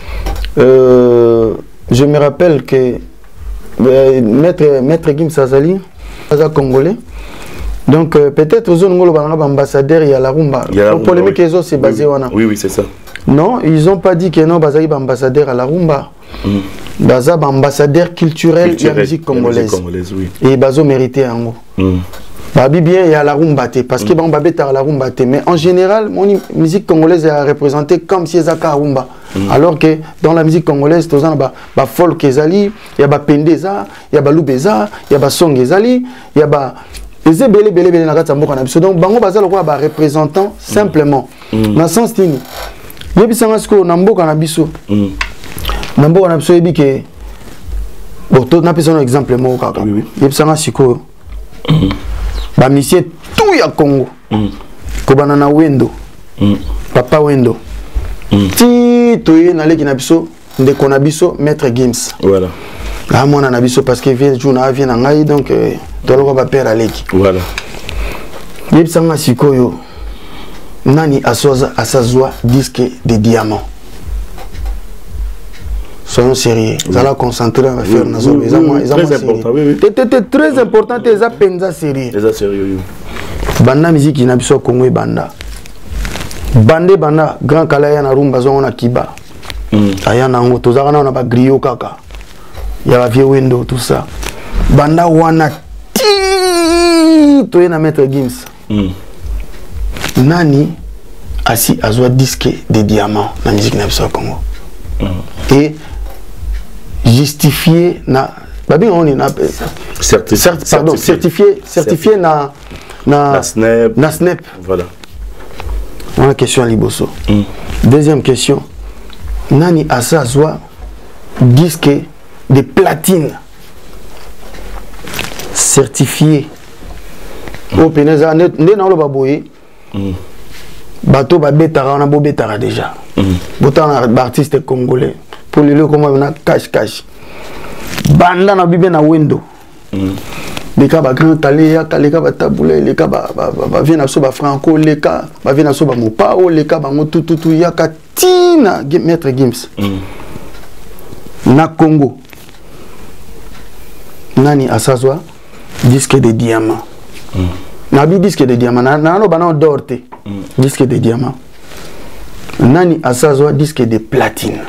Je me rappelle que Maître Gims Azali, Bazab congolais. Donc peut-être aux zones ambassadeurs, il y a la rumba. La polémique qu'ils ont, c'est basé en Oui, oui, c'est ça. Non, ils n'ont pas dit que non, Bazab ambassadeur à la rumba. Bazab ambassadeur culturel de la musique congolaise. Et Bazo méritait en gros. Babi bien il y a la rumba parce que bon babé à la rumba mais en général mon musique congolaise est représentée comme si zaka rumba alors que dans la musique congolaise tous en ba folk ezali il y a ba pendeza il y a ba lubeza il y a ba song ezali il y a ba les belé na kata mboka na biso donc bango bazalo ko ba représentant simplement dans sens tini yebisanga siko na mboka na biso na mboka na biso yebi ke bon to na pesa un exemple mo kaka yebisanga siko ba monsieur tout ya Congo kobana na Wendo papa Wendo ti toye na leki na biso ndeko na biso Maître Gims voilà ah mona na biso parce que vient jour na vient na ngai donc toloko ba père leki voilà yebisanga sikoyo nani asazwa disque de diamant. Soyons sérieux. Vous allez concentrer à faire très important. C'était très important. Penza sérieux. Banda musique qui n'a pas Congo banda. Banda grand kalaya na rumba zona kiba. Aya na ngo tozaka na ba griot kaka. Ya ba vieux window tout ça. Banda wana ti to na Maître Gims. Nani asi azwa disque de diamant na musique na biso Congo. Et justifié na babi on est na certifié na SNEP. Voilà. On a question à Liboso. Deuxième question. Nani asa azwa disque de platine certifié au Peneza ne na lo baboye. Bateau babetara on a beau betara déjà. Botan artiste congolais pour les comme on cash banda na bibe na Wendo les cas ba grand taléa les cas ba taboulé les cas ba vient na so ba franco les cas ba vient na so ba mopao les cas ba tout ya katina Maître Gims na Congo nani asazwa disque de diamant na bi disque de diamant na no bana dorte disque de diamant nani asazwa disque de platine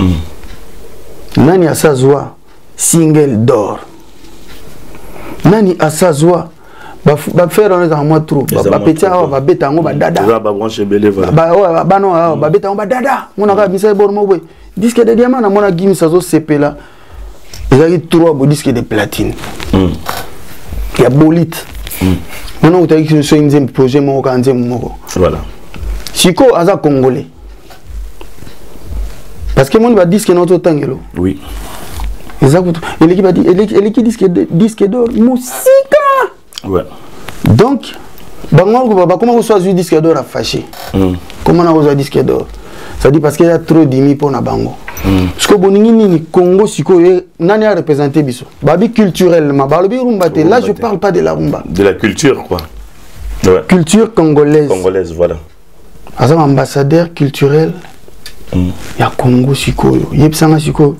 nani asazwa single d'or nani asazwa ba faire on est moi trop ba petit ba beta ngo ba dada ba brancher belé voilà ba non ba beta ngo ba dada mona ka bisa bor mo boy disque de diamant na mona Gims azo sepela ezali 3 bo disque de platine ya bolite mona utaki so inzem projet mo ka nzem moko voilà siko aza congolais. parce que moi, disque notre tangelo. Oui. Et l'équipe a dit, l'équipe disque d'or, musica. Ouais. Donc, comment vous choisissez disque d'or à fâcher? Comment on a choisi disque d'or? Ça dit parce qu'il y a trop d'imi pour na bango. Parce que boningini Congo siko nani a représenté biso. Babi culturellement, balobi rumba te. Là je parle pas de la rumba. De la culture quoi. Ouais. Culture congolaise. Congolaise voilà. Azam ambassadeur culturel. Ya Congo siko yo. Yebsanga siko.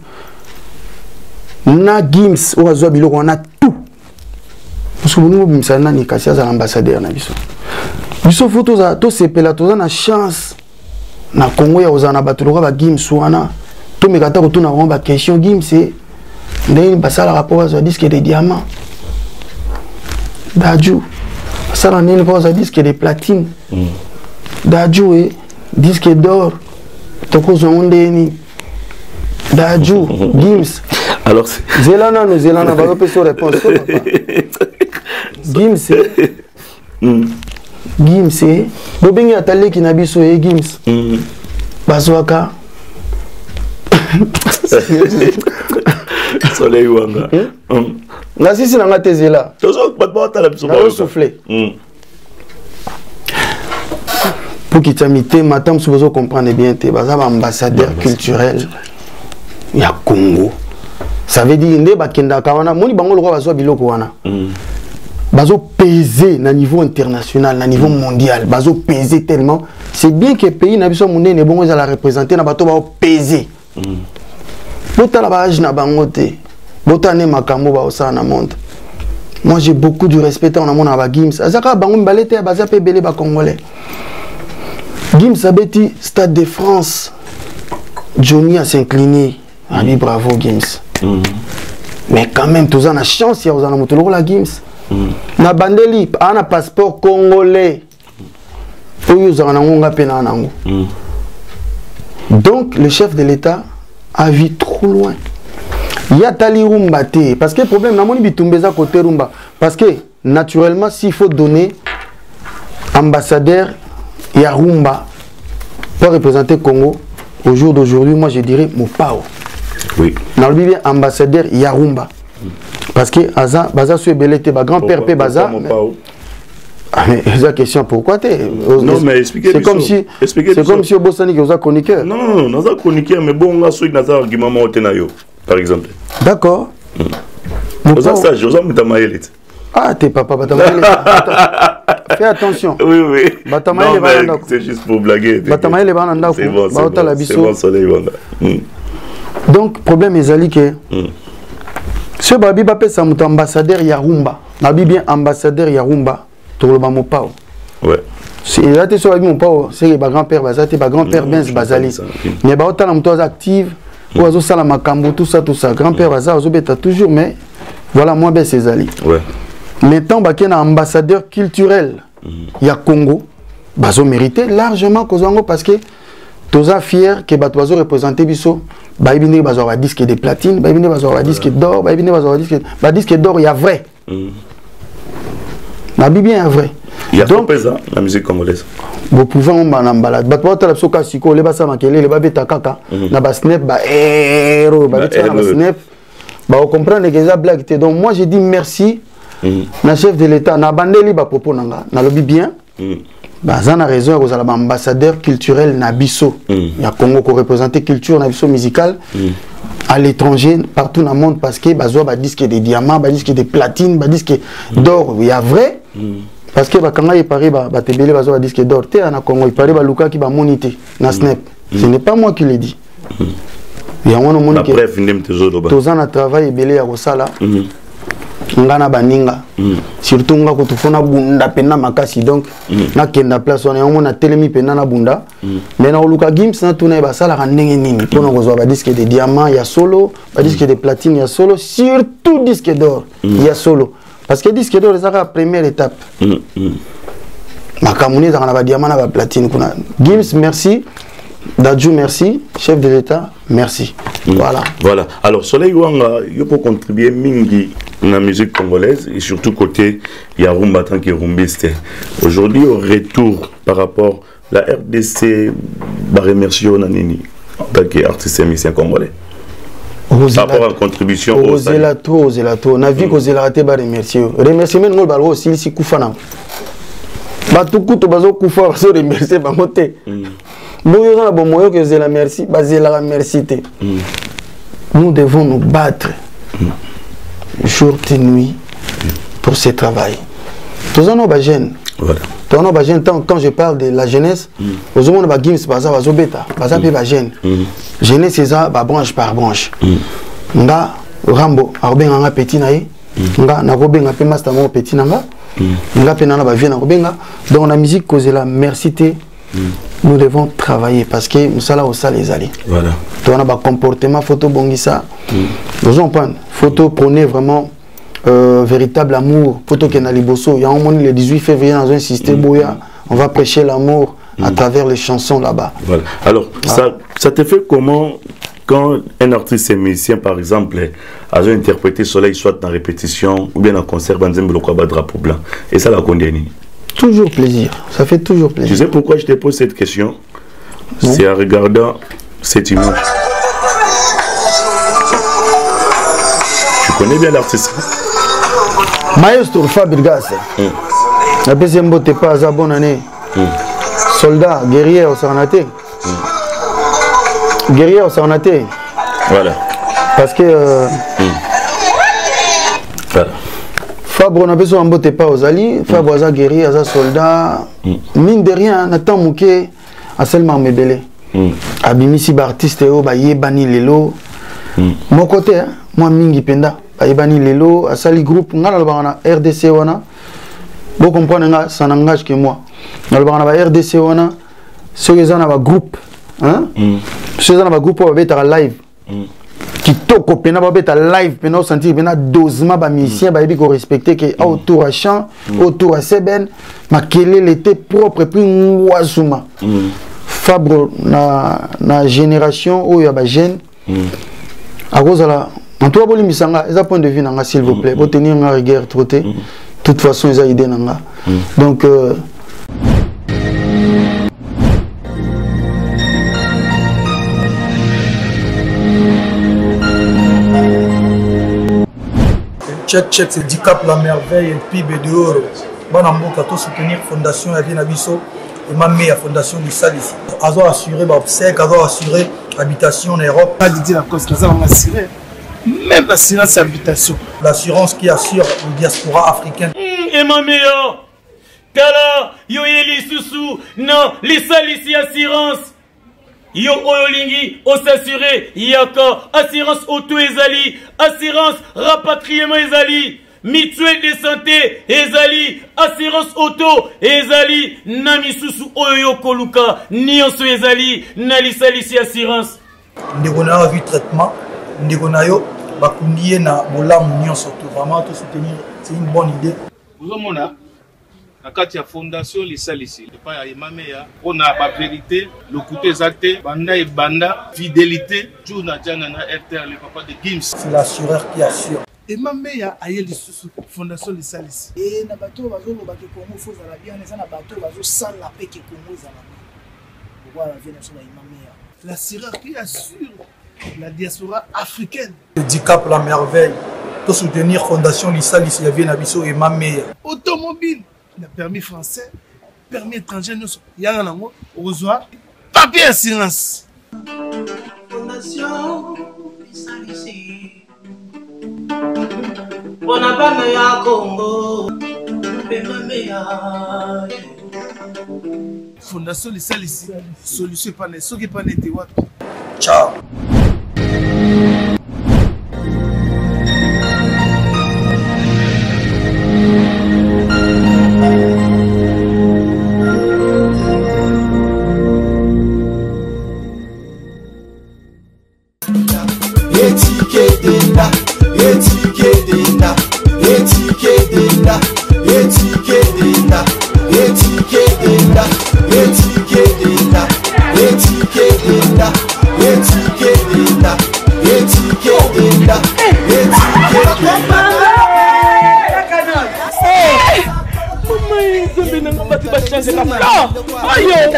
Na Gims ou azwa biloko on a tout. Parce que nous bimsana ni kasi azam ambassadeur na biso. Biso photo za to sepela to na chance. Na Congo ya ozana batuluka ba Gims wana to mekata ko tuna ba question Gims c'est ndeni basala rapport à disque de diamant Dadju basala neni pour ça disque de platine Dadju et disque d'or to ko zo ndeni Dadju Gims alors Zelana va repérer son réponse Gims Gims c'est bobengi atale ki na biso e Gims bazwaka soleil wanga na sisi na ngatezela tozo batata la biso ba souffler pour qu'il t'amite matam si vous comprenez bien te baza ambassadeur culturel ya Congo ça veut dire nde bakenda kawana moni bango lokwa bazwa biloko wana bazo peser na niveau international, na niveau mondial, bazo peser tellement. C'est bien que le pays n'a pas monnaie, bon ils la représenter, na bato ba peser. Bota la bage na bangote, bota ne makambo ba osa na monde. Moi j'ai beaucoup de respect en amont na Gims. Azaka bango mbalete baza pe belé ba congolais. Gims abeti Stade de France. Johnny a s'incliner. Ami bravo Gims. Mais quand même tous en a chance ya ozana motolo la Gims. Na bandeli ana passeport congolais oyo zana ngonga pena nango. Donc le chef de l'État a vu trop loin. Il y a tali rumba te parce que le problème na moni bitumbeza côté rumba parce que naturellement s'il faut donner ambassadeur ya rumba pour représenter Congo au jour d'aujourd'hui, moi je dirais Mopao. Oui. Na le bien ambassadeur ya rumba. Parce que Aza, Baza Suebelete, grand-père P. Baza. Mais la question, pourquoi tu non, mais expliquez. C'est comme si. C'est comme si au Bossani qui a chroniqueur. Non, non, non, chroniqueur, mais bon, on a souhaité un argument par exemple. D'accord. Osa sage, osa mutamaïle. Ah, t'es papa, Batamaïle. Fais attention. Oui, oui. Batamaïle non, c'est juste pour blaguer. Batamaïle Bananda. C'est bon, c'est bon, soleil. Donc, problème est ali que. Ce babi bapé sa mouta ambassadeur Yarumba. Nabi bien ambassadeur Yarumba. Toloba Mopao. Ouais. C'est là tu sur Mopao, c'est le grand-père Bazati, grand-père Benz Bazali. Mais ba autant la active, ou azo sala makambo tout ça. Grand-père Baza azo beta toujours mais voilà moi ben ses alliés. Ouais. Maintenant ba ken ambassadeur culturel ya Congo, bazo mérité largement kozango parce que toza fier que bato bazo représenter biso. Baibine bazo wa disque de platine, baibine bazo wa disque d'or, baibine bazo wa disque d'or, il y a vrai. Na bien vrai. Il y a donc la musique congolaise. Vous pouvez en balade. Bato ba tala soka siko le basa makele le ba beta kaka na ba snap ba hero ba beta na snap. Ba on comprendre que ça blague. Donc moi je dis merci na chef de l'État na bandeli ba propos nanga na lobi bien. Bazan a raison aux ambassadeurs culturels Nabiso. Il y a Congo qui représente culture Nabiso musicale à l'étranger, partout dans le monde, parce que bazo ba disque de diamants, ba disque de platine, ba disque d'or. Il y a vrai. Parce que quand il paraît ba tebele bazo ba disque d'or, té na Congo il paraît ba Luka qui ba monité na snap. Ce n'est pas moi qui l'ai dit. Il y a un monde qui tous en travail belé à Rosala. Ngana baninga surtout nga kutufuna bunda pena makasi donc na kenda place on a telemi pena na bunda mais na oluka Gims na tuna ba sala ndenge nini pona kozwa ba disque de diamant ya solo ba disque de platine ya solo surtout disque d'or ya solo parce que disque d'or c'est la première étape makamuni za na ba diamant na ba platine kuna Gims merci Dadju merci chef de l'État merci voilà alors Soleil Wanga il peut contribuer mingi la musique congolaise et surtout côté Yarumba tant que rumbiste. Aujourd'hui au retour par rapport à la RDC bah remercie Nanini tant qu'artiste et musicien congolais? Par rapport à la contribution au Zelato, na vie que Zelaté va remercier. Remerciement nous balgo aussi si koufana. Ba tuku to bazo koufa bazo remercier ba moté. Boyo na bon moyo que Zela merci, ba Zela merci té. Nous devons nous battre jour et nuit pour ce travail. Tous en nos jeunes. Voilà. Tous en nos jeunes quand je parle de la jeunesse, aux hommes ba games baza bazo beta, baza pe ba jeune. Jeunesse c'est ça ba branche par branche. Nga Rambo arobenga nga petit nae. Nga na robenga pe master mo petit nanga. Nga pe nana ba vie na robenga. Donc la musique cause la mercité. Nous devons travailler parce que nous sommes là au salle les alliés. Voilà. Donc on a un comportement photo bongisa. Nous en prendre photo prôner vraiment véritable amour. Photo qui est dans les bossos. Il y a un moment le 18 février dans un système boya. On va prêcher l'amour à travers les chansons là-bas. Voilà. Alors ça te fait comment quand un artiste et musicien par exemple a interprété Soleil soit dans répétition ou bien en concert banzembe le quoi drapeau blanc et ça la condamne? Toujours plaisir, ça fait toujours plaisir. Tu sais pourquoi je te pose cette question? C'est en regardant cette image. Tu connais bien l'artiste? Maestro Fabrigas. La deuxième botte pas à bonne année. Soldat, guerrier au Sarnaté. Guerrier au Sarnaté. Voilà. Parce que. Voilà. Fabre n'a besoin de pas aux alliés, Fabre a guerrier, a soldat, mine de rien, n'attend mouké, a seulement mébélé. Abimisi artiste et ba yebani lelo. Mon côté, moi mingi penda, ba yebani lelo, a sali groupe, ngala le bana RDC wana. Vous comprenez nga, ça n'engage que moi. Dans le bana ba RDC wana, ceux qui ont un groupe, hein? Ceux qui ont un groupe pour être live. Qui toko pena ba beta live pena sentir pena dosement ba musicien ba bi ko respecter que autour à chant autour à seben makele l'été propre puis ngwazuma Fabre na génération où ya ba jeune à cause la en toi boli misanga eza point de vue nanga s'il vous plaît pour tenir un regard troté toute façon eza idée nanga donc Check, c'est 10 Cap la merveille et PIB de Oro. Bon, on va soutenir la fondation Avien Abisso et ma meilleure fondation du SAL ici. Ils ont assuré l'obsèque, ils ont assuré l'habitation en Europe. Même l'assurance habitation. L'assurance qui assure la diaspora africaine. Et ma meilleure, Tala, yo yeli susu, non, les SAL ici assurance. Yo oyolingi, o s'assurer, yaka, assurance auto ezali, assurance rapatriement ezali, mutuelle de santé ezali, assurance auto ezali, namisusu oyo koluka, nyonso ezali, nalisalisi assurance. Ndekona a vu traitement, ndekona yo, bakundiye na bolamu nyonso tout, vraiment tout soutenir, c'est une bonne idée. Vous avez la carte fondation Lisalisi, le pas Mameya, on a la vérité, le côté exacté, banda et banda, fidélité, tout n'a pas RTL, le papa de Gims. C'est l'assureur qui assure. Et Mameya a eu fondation Lisalisi. Et na bateau bazo lo baki Congo faut la bien, na bateau bazo sans la paix qui Congo za la. Voilà la vie nationale Mameya. L'assureur qui assure la diaspora africaine. Le 10 Cap la merveille, pour soutenir fondation Lisalisi, il y avait Nabiso et Mameya. Automobile. Il a permis français, permis étranger, il y a un amour, au revoir, papier assurance. Fondation Lisalisi. On a pas meilleur Congo, Fondation Lisalisi, solution pas né, ce qui pas né, ciao. Etiquette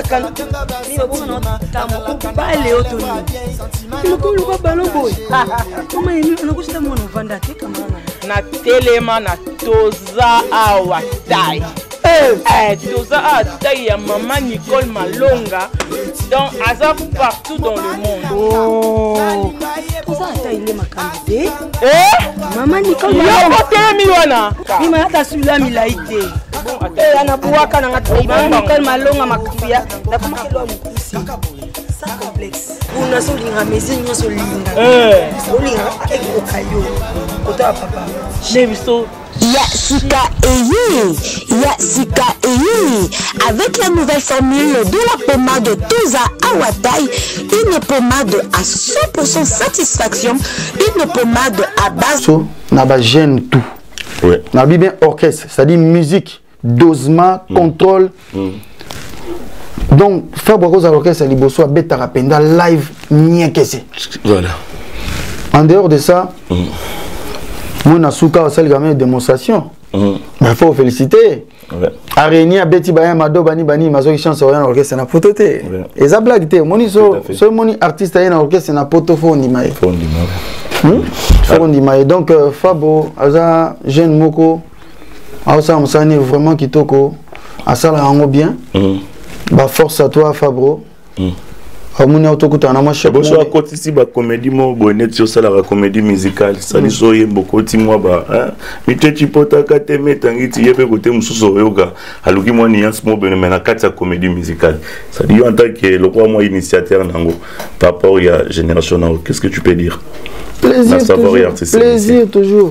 makana ni babona tamo bale otoni lokolo kwa balongo kama yemi nakushita mwana vanda te kama na telema na toza awa tai toza awa tai ya maman Nicole Malonga donc aza partout dans le monde. Toza awa il est makande maman Nicole Malonga telemi wana ni malata sula milaite anabuaka na ngatai maman Nicole Malonga makufia na kama kelo mkusi ça complexe una so linga mezi nyoso linga so linga ekokayo kota papa nebiso Sika Eye. Avec la nouvelle formule de la pommade Toza Awatai, une pommade à 100% satisfaction, une pommade à base. So, n'a gêne tout. Ouais. N'a bien orchestre, c'est-à-dire musique, dosement, contrôle. Donc, faire beaucoup à l'orchestre, c'est liboso à bêta rapenda live, n'y kese. Voilà. En dehors de ça, moi, na souka au sel gamin de démonstration. Il faut féliciter. Areni a beti baya mado bani mazo qui chante rien orchestre na potote. Et ça blague te moni so moni artiste na orchestre na potofo ndimae. Ndimae. Donc Fabo aza jeune moko asa msani vraiment kitoko asala yango bien. Ba force à toi Fabro. Amuni autokuta na mwa bo so akotisi ba comédie mo bonet so sala la comédie musicale sali so yembo koti mwa ba miteti pota kate metangiti yebe kote mususo yoga aluki mwa nuance mo bene mena kati ya comédie musicale ça dit en tant que le roi moi initiateur nango par rapport à génération nango qu'est-ce que tu peux dire? Plaisir toujours, plaisir toujours.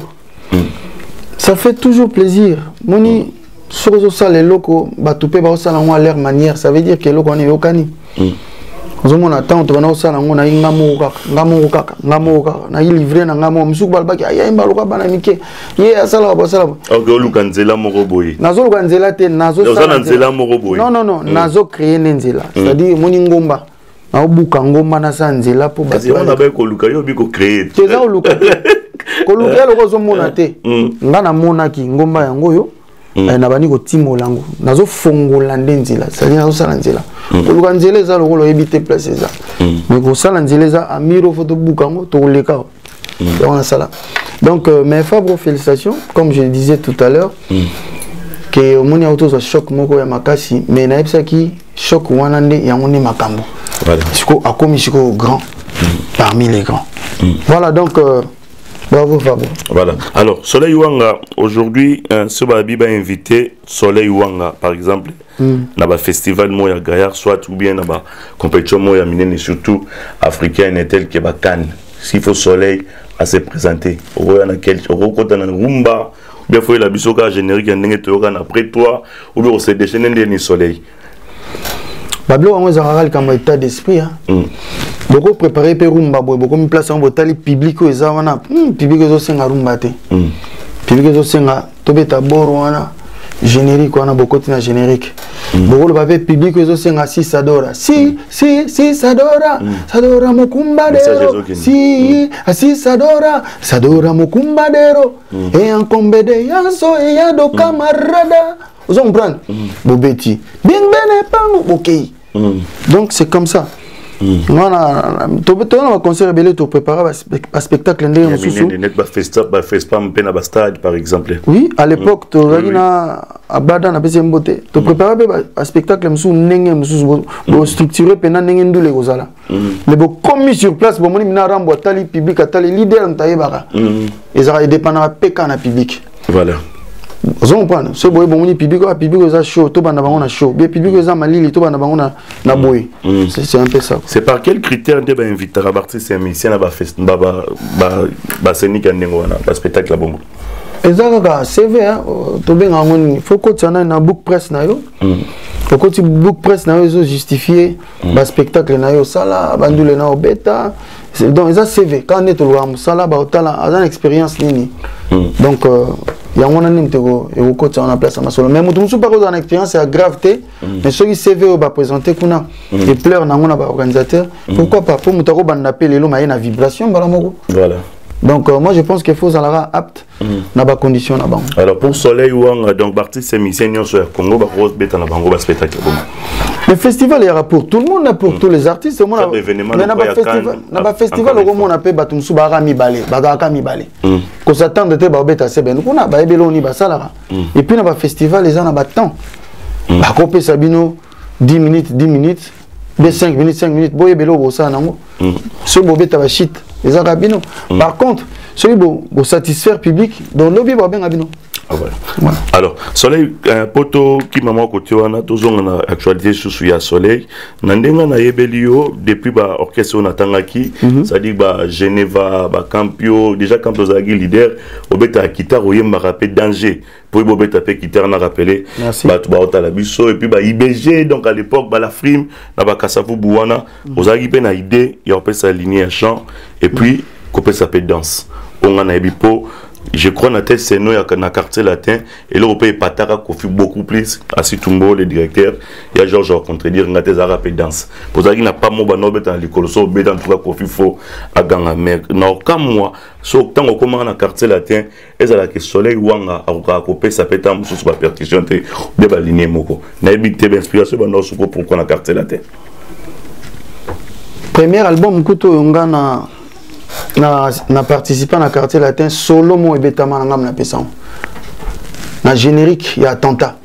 Ça fait toujours plaisir moni sur ça les locaux ba topé ba sala moi leur manière ça veut dire que loko on est yokani. Nous attend on ça na ngona ngamo kaka na livrer na ngamo misuku balbaki aya imbaluka bana mike ye asala basala OK olukanzela moko boye nazo lukanzela te nazo sala nzela moko boye non nazo créer nzela c'est-à-dire moni ngomba na obuka ngomba na sa nzela po ba on a ba ko luka yo biko créer teza oluka ko luka loko zo mona te ngana mona ki ngomba yango yo na bani ko timolango nazo fongola nzela c'est-à-dire nazo sala nzela koluka nzela eza lokolo ebite place eza mais ko sala nzela eza amiro photo bukango to leka on a ça. Donc mais Fabro félicitations comme je le disais tout à l'heure que moni auto so choc moko ya makasi mais na epsa ki choc wana nde yango ne makambo voilà siko akomi siko grand parmi les grands voilà donc bravo Fabro. Voilà. Alors, Soleil Wanga, aujourd'hui, ce babi va inviter Soleil Wanga, par exemple, dans le festival Moya Gaillard, soit ou bien dans la compétition Moya Minen et surtout africaine et telle que Cannes. S'il faut Soleil à se présenter, au Rumba, bien faut la bisoka générique après toi, ou bien on se déchaîne des Soleil. Bablo on a comme état d'esprit beaucoup préparé pour rumba beaucoup mis place en botali public aux awana public aux senga rumba te public aux senga tobeta boro wana générique wana beaucoup tina générique beaucoup le papier public aux senga si sadora si sadora sadora mukumbadero si sadora mukumbadero et en combe de yanso et yado camarada vous comprenez bobeti bien bene pango bokei donc c'est comme ça. On a conseillé de te préparer un spectacle. Par exemple. Oui, à l'époque, tu as Badan a besoin de te préparer un spectacle structuré pendant que les gozala. Mais comme sur place, bon, on a un tali public, un tali leader, ils ont dépendant de pécan à public. Voilà. Vous comprenez? Ce boy bon public est chaud, tout bana bango na chaud. Bien public est malili, tout bana bango na boy. C'est un peu ça. C'est par quel critère de inviter à partir ces émissions à ba scénique ndengo na ba spectacle la bongo. Ezaka CV to benga ngoni faut que tu na book press na yo. Faut que tu book press na yo justifier ba spectacle na yo sala bandule na obeta. Donc ça CV quand on est au loin sala ba otala a une expérience nini. Donc il y a un nimtego et au côté on a place à ma solo même tout pas une expérience c'est gravité mais ceux qui CV va présenter kuna et pleurs na ngona ba organisateur pourquoi pas pour mutako banda pe lelo ma na vibration bala moko voilà Donc moi je pense qu'il faut Zalara apte dans les conditions là-bas. Alors pour Soleil Wanga, donc artiste musicien sur Congo, bah rose bête na bango ba spectacle. Le festival il y aura pour tout le monde, pour tous les artistes. Mais na ba festival au moins on appelle batumsu bara mi balé, badaka mi balé. Qu'on s'attend de te ba bête assez ben. On a ba ebelo ni ba salara. Et puis na ba festival les gens na ba temps. Ba copé Sabino 10 minutes, 10 minutes, 5 minutes, 5 minutes, boye belo bo ça nango. Ce bobé ta ba shit. Les arabino. Par contre, celui pour satisfaire public, donc lobby va bien abino. Ah ouais. Alors, Soleil, un poteau qui m'a côté on a toujours en actualité sous ya Soleil. Nandenga na yebelio depuis ba orchestre on atangaki, ça dit ba Geneva, ba Campio, déjà quand vous avez leader, obeta guitare oyemba rapper danger. Pour obeta pe guitare na rappeler. Ba tu ba otala biso et puis ba IBG donc à l'époque ba la frime na ba Kasavu Bouana, vous avez pe na idée, il y a peut sa lignée à chant et puis couper sa pe danse. On a ebipo. Je crois que c'est un quartier latin et là on peut patara Kofi beaucoup plus à Situmbo le directeur il y a Georges contredire ngate za rap danse pour ça qu'il n'a pas mon banobe dans l'école so be dans tout cas Kofi faut à ganga mer non comme moi so tant on commence dans quartier latin et ça la que Soleil Wanga a coupé ça peut être sous percussion te de baligner moko na ebité inspiration bano suko pourquoi dans quartier latin premier album kuto ngana na participé na quartier latin solo mo ebetama ngam na pesa na générique ya attentat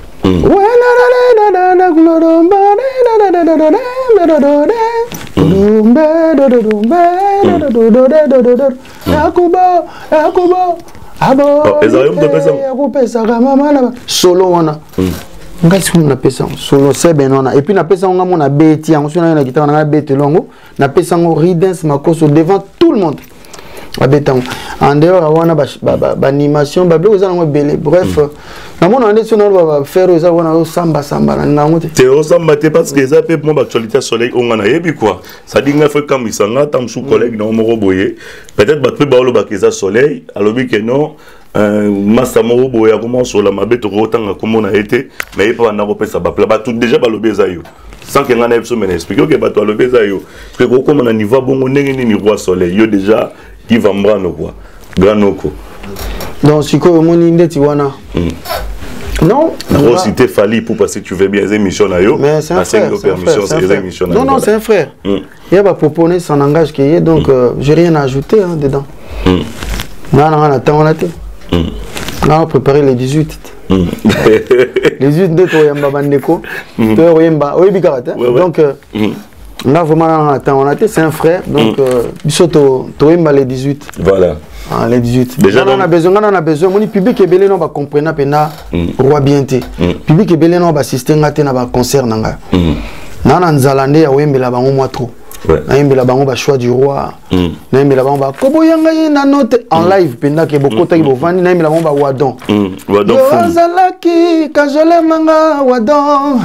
solo wana ngasi na pesa solo sebe nona et puis na pesa nga mona beti en sona na guitare na beti longo na pesa ngo ridens makoso devant tout le monde abetango en dehors wana ba animation ba blo za ngo belé bref na mona ande sona ba faire ça wana samba na ngote te o samba te parce que ça peut mon actualité Soleil on a yebi quoi ça dit nga fait comme ça nga tam sous collègue na mo boye peut-être ba pe ba lo ba keza Soleil alobi que non Massamo boya comment sur la mabete autant comme on a été mais il pas na repesa ba pla ba tout déjà ba lobeza yo sans que ngana epso mena expliquer que ba to lobeza yo parce que comme on a niveau bon ndenge ni roi Soleil yo déjà qui va mbrano quoi granoko donc siko moni ndeti wana non la cité Fali pour passer tu veux bien les émissions na yo mais c'est un frère non non c'est un frère il va proposer son langage qui est donc j'ai rien à ajouter dedans non attends on a été on a préparé les 18. Les 18 de Toyamba Bandeko. Donc, on a vraiment on a été, c'est un frère. Donc, Toyamba les 18. Voilà. Les 18. Déjà, on a besoin. Mon public est belé, on va comprendre pena roi bienté. Public est belé, on va assister à un concert. Nana Nzalande a oué la bango moi trop. Naïmbela bango ba choix du roi. Naïmbela bango ba kobo yanga na note en live penda ke bokota ki bovani naïmbela bango ba wadon. Wadon fou. Zalaki kajole manga wadon.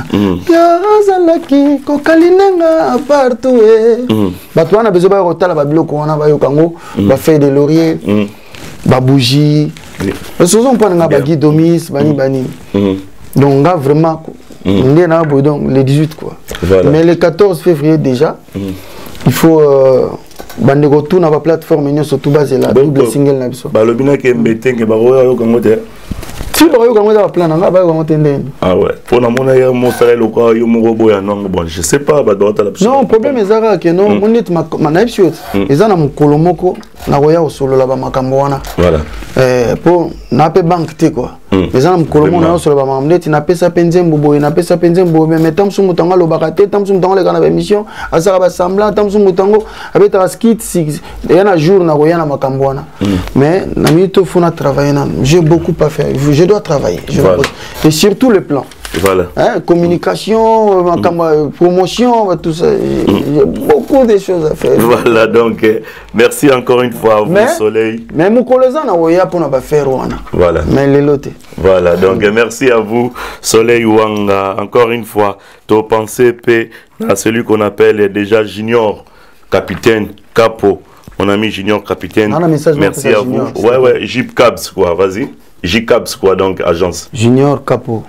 Zalaki kokalinanga partout Ba toi na besoin ba rotala ba biloko wana ba yokango ba feuille de laurier. Ba bougie. Ce sont pas nga ba guidomis bani. Donc là vraiment donc les 18 quoi. Voilà. Mais le 14 février déjà, il faut bandego tout na plateforme union surtout basé là double single na biso. Ba lobina ke mbetenge ba royo kango te. Si ba royo kango za plan na ba kango tende. Ah ouais. Pour na mona ya mo sala lokwa yo mo robo ya non bon, je sais pas ba doit la. Non, problème ezara que non, monite ma naïf shot. Ezana mukolo moko na roya osolo la ba makambo wana. Voilà. Pour na pe banque te quoi. Les gens me na sur le mamlet na pesa penzembo boy na pesa penzembo mais tam su mutango lo bakate tam su mutango le kana émission asara ba semblant tam su mutango abeta skit six et un jour na roya na makambo wana mais na mito fona travailler na j'ai beaucoup à faire je dois travailler et surtout le plan. Voilà. Hein, communication, promotion, tout ça. Il y a beaucoup de choses à faire. Voilà, donc, merci encore une fois à vous, Soleil. Mais mon collègue, on a pour faire. Voilà. Mais les lotés. Voilà, donc, merci à vous, Soleil Wanga. Encore une fois, tu pensez à celui qu'on appelle déjà Junior, capitaine, capo. Mon ami Junior, capitaine. Merci à vous. Ouais, Jeep Cabs, quoi, vas-y. Jeep Cabs, quoi, donc, agence. Junior, capo.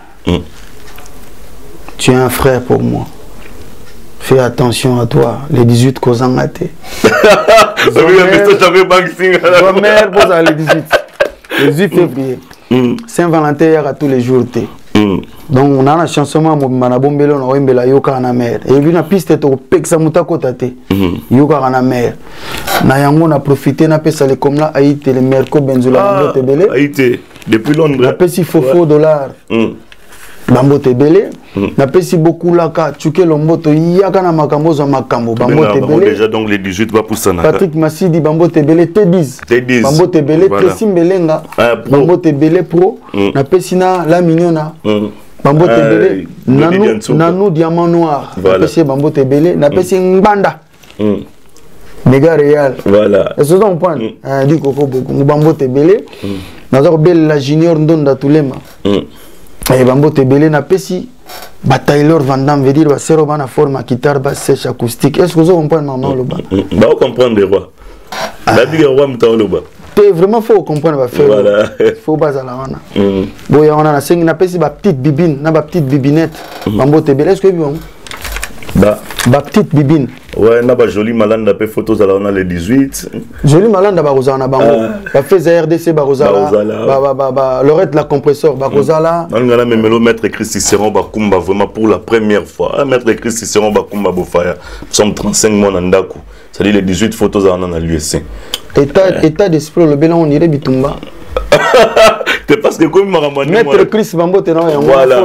Tu es un frère pour moi. Fais attention à toi. Les 18 Kozangate. Mère, vous allez le 18 février. Saint-Valentin, il y a tous les jours. Donc, on a la chanson, on a bombé, on a eu la yoka na mer. Et puis, la piste est au Peksa Moutako Tate. Yoka na mer. On a profité, on a fait ça comme là, Haïti, le Merco Benzoula, Haïti, depuis Londres. On a payé faux dollars. Bambo Tebele, na pesi beaucoup là ka tuke lomboto yaka na makambo za makambo Bambo Tebele déjà donc les 18 va pour ça. Patrick Massidi Bambo Tebele T10 Bambo Tebele Tracy Mbelenga Bambo Tebele pro na pesi na la mignona Bambo Tebele Nanou Diamant Noir na pesi Bambo Tebele na pesi Ngbanda Méga Réal voilà est-ce que vous comprenez dit Coco beaucoup Bambo Tebele na za belle la junior Ndonda Tulema et Bambo Tebele na pesi ba Taylor Van Damme veut dire ba sero bana forme guitare basse sèche acoustique. Est-ce que vous comprenez maman le bas? Bah on comprend des rois. La dit roi mta le bas. T'es vraiment faut comprendre ba faire. Voilà. Faut pas à la wana. Bon ya on a na sengi na pesi ba petite bibine na ba petite bibinette. Bambo Tebele est-ce que bon? Ba petite bibine. Ouais, na ba jolie malanda pe photos à la on a le 18. Jolie malanda ba Rosana bango. Ba fait RDC ba Rosala. Ba Lorette la compresseur ba Rosala. On a même le maître Christ Cicéron ba kumba vraiment pour la première fois. Maître Christ Cicéron ba kumba bofaya. Nous sommes 35 mois en Ndaku. C'est-à-dire les 18 photos à on a l'USC. État d'esprit le bilan on irait bitumba. C'est parce que comme Maître Chris Bambo t'es voilà.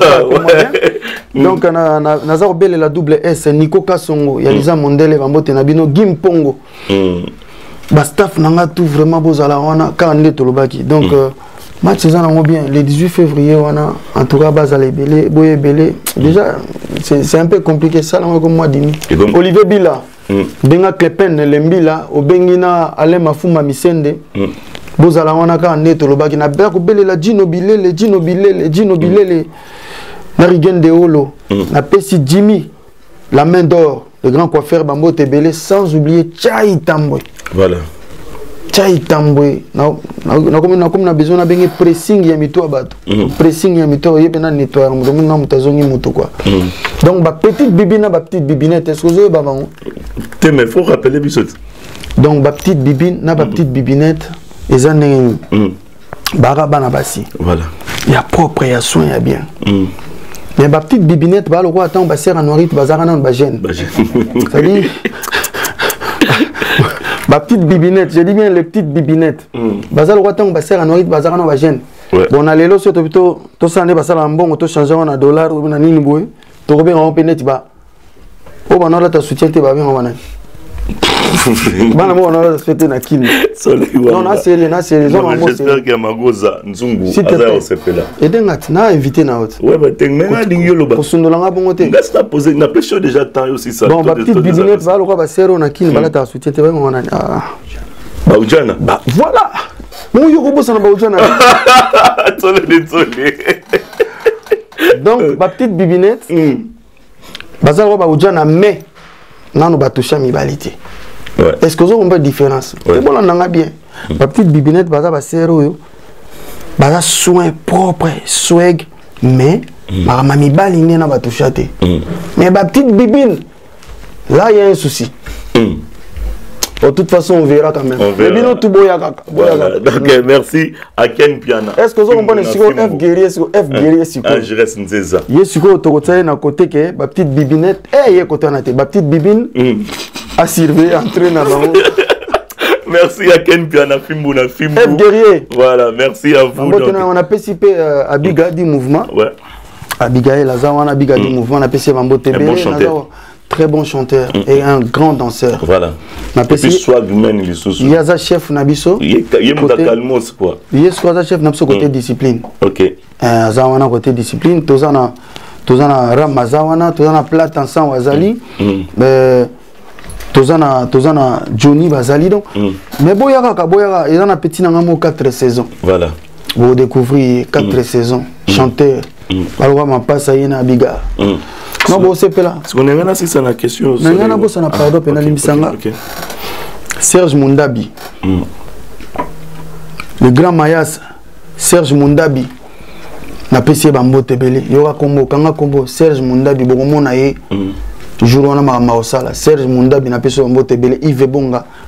Donc Nazar Bele la double S Nico Kasongo Yaliza Mondele Bambo t'es nabino Gimpongo ba staff nanga tout vraiment bozala wana kande tolobaki donc match ça nango bien le 18 février wana en tout cas bazala belé boye belé déjà c'est un peu compliqué ça comme moi dimi Olivier Bila benga Klepen Lembila obengina Ale Mafuma Misende bozala wana ka neto lobaki na bela ko belela Gino Bilele na Rigen de Olo na pesi Jimmy la main d'or le grand coiffeur Bambo Tebele sans oublier Chai Tambwe voilà Chai Tambwe na comme na besoin na benga pressing ya mito abato pressing ya mito yebe na nettoyer mo na mutazongi moto quoi donc ba petite bibine ba petite bibinette est-ce que vous ba bango te mais faut rappeler bisot donc ba petite bibine na ba petite bibinette les années barabana basi voilà il y a propre il y a soin il y a bien mais ma petite bibinette ba le roi attend ba serre en noirite bazara nan ba gêne ça dit ma petite bibinette je dis bien les petites bibinettes bazar le roi attend ba serre en noirite bazara nan ba gêne bon on a les lots plutôt to sané basala en bon to changer en dollar ou na nini boy to robé en penet ba o ba non la ta soutien te ba bien on bana mo na respecter na kini non na série j'espère que Magoza Nzungu aza osepela et dengati na invité na autre ouais bah teng menga dingi loba posundola nga bongo te ngasta poser na pression déjà temps aussi ça bon ba petite bibinette ba lokwa ba sero na kini bala ta soutien te ba ngona ba ujana bah voilà mon yo ko na ba ujana donc ba petite bibinette bazalo ba ujana mais nanu batusha mibalité est-ce que vous avez une différence c'est bon on a bien ma petite bibinette baza ba sero yo baza soin propre swag mais ma mami bali na batusha te mais ma petite bibine là il y a un souci de toute façon on verra quand même voilà. Donc merci à Ken Piana. Est-ce que vous comprenez si F guerrier si je reste Nzeza yesiko to kotsai na côté que ma petite bibinette y côté na te ma petite bibine à surveiller entrer na bango. Merci à Ken Piana Fimbu na Fimbu F guerrier voilà merci à vous on a participé à Biga du mouvement ouais Abigail Azawana Biga du mouvement on a participé Bambo Tebele très bon chanteur et un grand danseur. Voilà. Et puis swag humain il est il y a un chef Nabiso. Il y a un calmos quoi. Il y a un chef Nabiso côté discipline. OK. Zawana côté discipline, tozana Ramazawana, tozana plate ensemble Wazali. Tozana Johnny Bazali donc. Mais boyaka il y a un petit nangamo 4 saisons. Voilà. Vous découvrez 4 saisons chanteur. Alors ma passe à Yena Biga. Non, bon, c'est là. Parce qu'on est là, c'est ça la question. On est là, c'est la pardon, Serge Mundabi. Le grand Mayas, Serge Mundabi. Na PC Bambo Tebele. Yoga Kombo, Kanga Kombo, Serge Mundabi, Bogomona ye. Toujours on a ma Maosala. Serge Mundabi, na PC Bambo Tebele, Yves Bonga,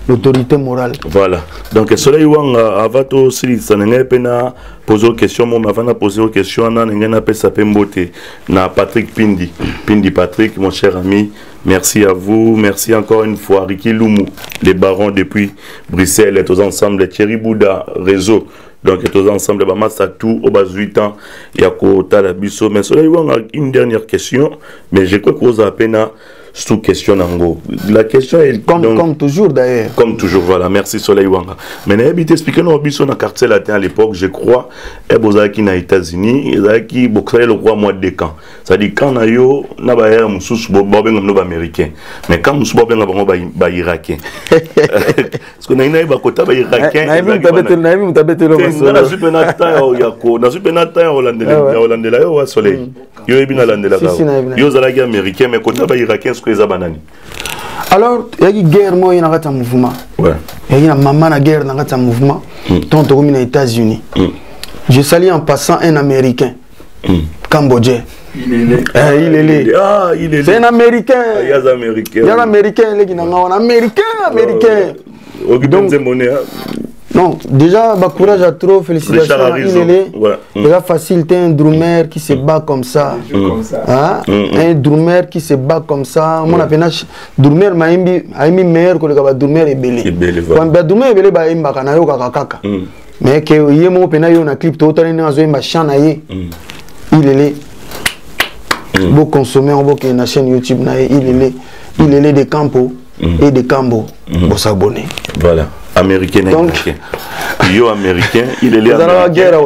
l'autorité morale. Voilà. Donc, Soleil Wanga, avant tout, si ça n'a pas posé une question, moi, avant de poser une question, on a pas sa pembote na Patrick Pindi. Pindi Patrick, mon cher ami, merci à vous. Merci encore une fois, Ricky Loumou, les barons depuis Bruxelles, et tous ensemble, Thierry Bouddha, réseau. Donc, tous ensemble, tout au bas 8 ans, il y a Talabiso. Mais Soleil Wanga, une dernière question, mais je crois que vous avez peine sous question Nango. La question est comme toujours d'ailleurs. Comme toujours, voilà. Merci Soleil Wanga. Mais n'habitez expliquer nous biso na quartier latin à l'époque, je crois, et bozaki na États-Unis, ezaki bokray le roi mois de camp. Ça dit quand na yo na ba ya mususu bo benga no ba américain. Mais quand mususu bo benga ba irakien. Parce que na ina ba kota ba irakien. Na imi mutabete lo baso. Na supena ta yako, na supena ta holandais la yo wa Soleil. Yo ebina landela ba. Yo zalaki américain mais kota ba irakien ce que les abanani. Alors, il y a une guerre, moi, il y a un mouvement. Il y a une maman na guerre, il y a un mouvement. Tant que aux États-Unis. Je salue en passant un Américain, Cambodgien. Il est né. Il est né. Ah, il est né. C'est un Américain. Il y a des Américains. Il y a un Américain, il y a un Américain. Donc, non, déjà, bah, courage à trop, félicitations. Il est facile, t'es un drummer qui se bat comme ça. Hein? Un drummer qui se bat comme ça. Mon appénage, drummer m'a mis meilleur que le drummer est belé. Quand le drummer est belé, bah, il m'a canaillé au kakaka. Mais que y a mon pénal, on a clip, tout le temps, il m'a chanaillé. Il est là. Vous consommez, on voit qu'il y a une chaîne YouTube, il est là des campos et des cambos. Vous s'abonner. Voilà. Américain et américain. Yo américain, il est là.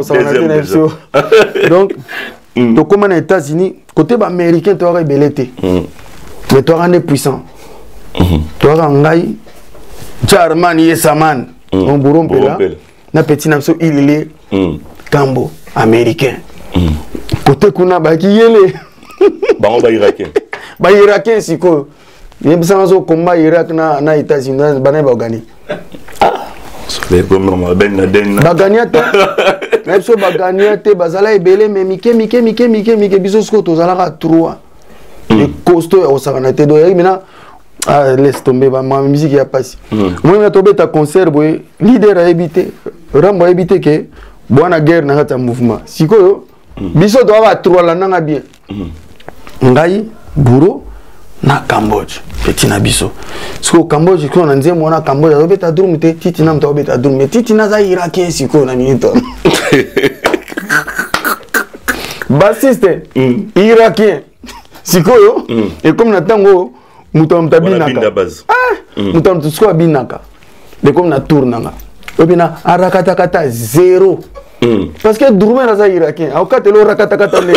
Donc, donc comme aux États-Unis, côté américain, tu aurais belleté. Mais tu auras des puissants. Tu auras un gars, Charman, Yesaman, on bourron pela. Na petit namso, il est Cambo, américain. Côté kuna baki yele. Bah on va irakien. Bah irakien si quoi. Il y a un combat Irak na États-Unis, bané bagani. Baganiate, même si baganiate, bazala ebele, mais mike, biso sko tozalaka 3. Et costaud au saranate do maintenant laisse tomber ma musique ya passé. Moi na tombé ta concert boy, leader a évité, rambo a évité que bona guerre na hata mouvement. Siko biso doit avoir 3 la nanga bien. Ngai bureau na Cambodge petit na biso siko Cambodge ko na nzemo na Cambodge obeta drum te titi na mta obeta drum mais titi na za irakien siko na minito bassiste irakien siko yo et comme na tango mutam tabinaka mutam tsuko binaka de comme na tournanga obina arakata kata 0. Parce que Droumé n'a pas irakien. Au cas où il a kata il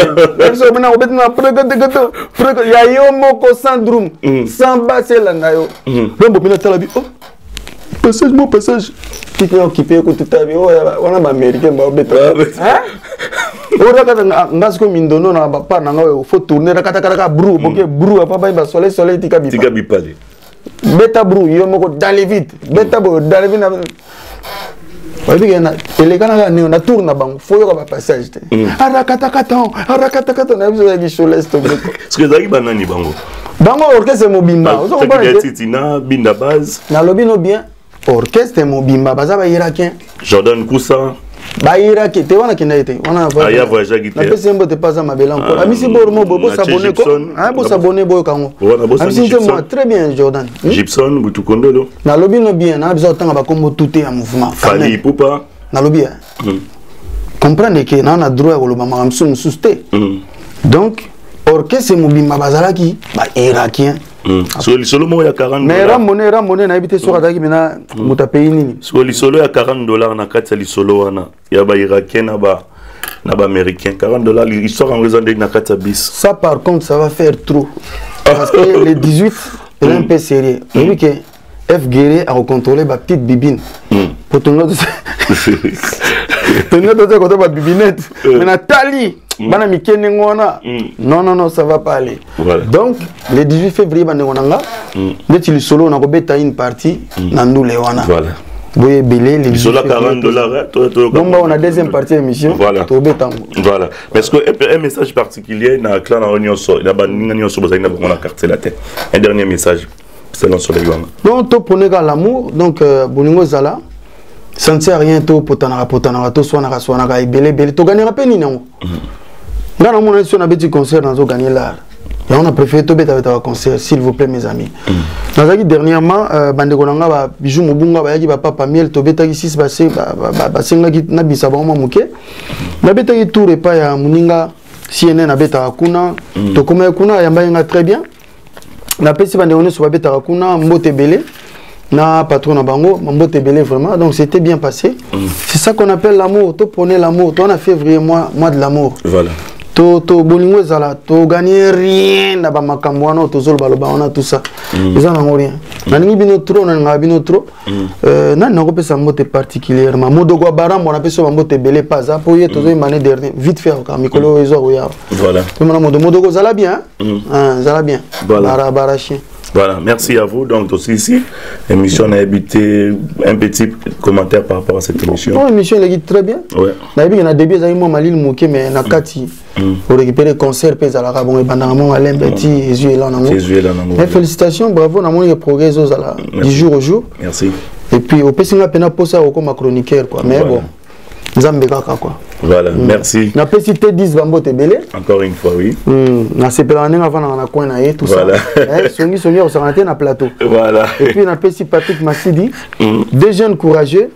y a yo moko sans drum, sans basse là nayo. Donc on a talabi oh passage mon passage. Qui est occupé que tout a vu on a américain ba beta. Hein? O rakata ngasko mindono na ba pa na ngayo faut tourner rakata brou, boke brou pa ba soleil tika bipale. Beta brou yo moko d'aller vite. Beta bo d'aller vite. Les gars, on tourne il faut y avoir un passage. Arakata, on a besoin de choses. Est-ce que vous avez banani bango? Bango, orchestre Mobimba. Vous avez Titina, Binda Baz. Na lobino bien. Orchestre Mobimba, baza ba irakien. Jordan Koussa. Ba irakien, te wana kina ite. Wana voyage. Voyage à guitare. Na pese mbo te pasa mabela encore. Ami si bormo bo s'abonner ko. Ah bo s'abonner bo kango. Ami si moi très bien Jordan. Gibson Butu Kondolo. Na lobino bien, na besoin tanga ba kombo touté en mouvement. Fali Poupa. Na lobi. Comprendre que na na droit ko lo mama amsum susté. Donc orchestre Mobimba bazalaki ba irakien. Sur le solo il y a 40 $. Mais ramonné na habité sur ataki mena muta pays nini. Sur le solo il y a 40 $ na kati ya solo wana. Ya ba irakien na ba américain 40 $, l'histoire en raison de na kati ya bis. Ça par contre ça va faire trop. Parce que les 18 est un peu sérieux. Vu que F Guéré a contrôlé ma petite bibine. Pour ton autre côté ma bibinette. Mais Nathalie bana mikene ngona. Non, ça va pas aller. Voilà. Donc le 18 février bana ngona mais tu le solo na ko beta une partie na ndule wana. Voilà. Boye belé les solo 40 $. Donc on a deuxième partie émission. Voilà. Voilà. Parce que un message particulier na clan na union so na ba ninga union so bazina ba on a carte la tête. Un dernier message. selon Soleil Wanga. Non, to prenez l'amour, donc bolingo zala. Ça ne sert à rien to potana to soana ibele to gagner peine non. Dans la monnaie on a petit concert dans gagner l'art. Et on a préféré to beta concert s'il vous plaît mes amis. Dans dernièrement bande konanga ba bijou mobunga ba yaki ba papa miel to beta 6 ba senga na bisa ba muke. Na beta ki tour et pas ya muninga CNN na beta kuna to comme kuna ya mbayenga très bien. Na pesi bande on so ba beta kuna mbote belé. Na patron na bango, mbote belé vraiment, donc c'était bien passé. C'est ça qu'on appelle l'amour, to prenez l'amour, to on a février mois de l'amour. Voilà. To bolingo zala, to gagner rien na ba makambo na to zolo baloba on a tout ça. Ils en ont rien. Na ningi bino trop, na nga bino trop. Na na ko pesa mbote particulièrement. Modogo barambo na pesa mbote belé pas ça pour y to zo mané dernier vite faire ka mikolo ezo ya. Voilà. Modogo zala bien, hein, zala bien. Voilà. Barachien. Voilà, merci à vous. Donc, aussi ici, l'émission a habité un petit commentaire par rapport à cette émission. Non, l'émission est très bien. Ouais. Il y a des débits, il y a Malil Mouké, mais il y a Kati. Pour récupérer le concert, il y a Rabon et Bandamon, Alain Betty, Jésus et Lanamo. Félicitations, bravo, on a mon progrès du jour au jour. Merci. Et puis, au Pessinga Pena Posa, comme chroniqueur, quoi. Mais bon, Zambekaka, quoi. Voilà, merci. Na pesi te 10 bambo te belé. Encore une fois, oui. Na sepela nanga vana na coin na tout voilà. Ça. Songi au santé na plateau. Voilà. Et puis na pesi Patrick Massidi, deux jeunes courageux.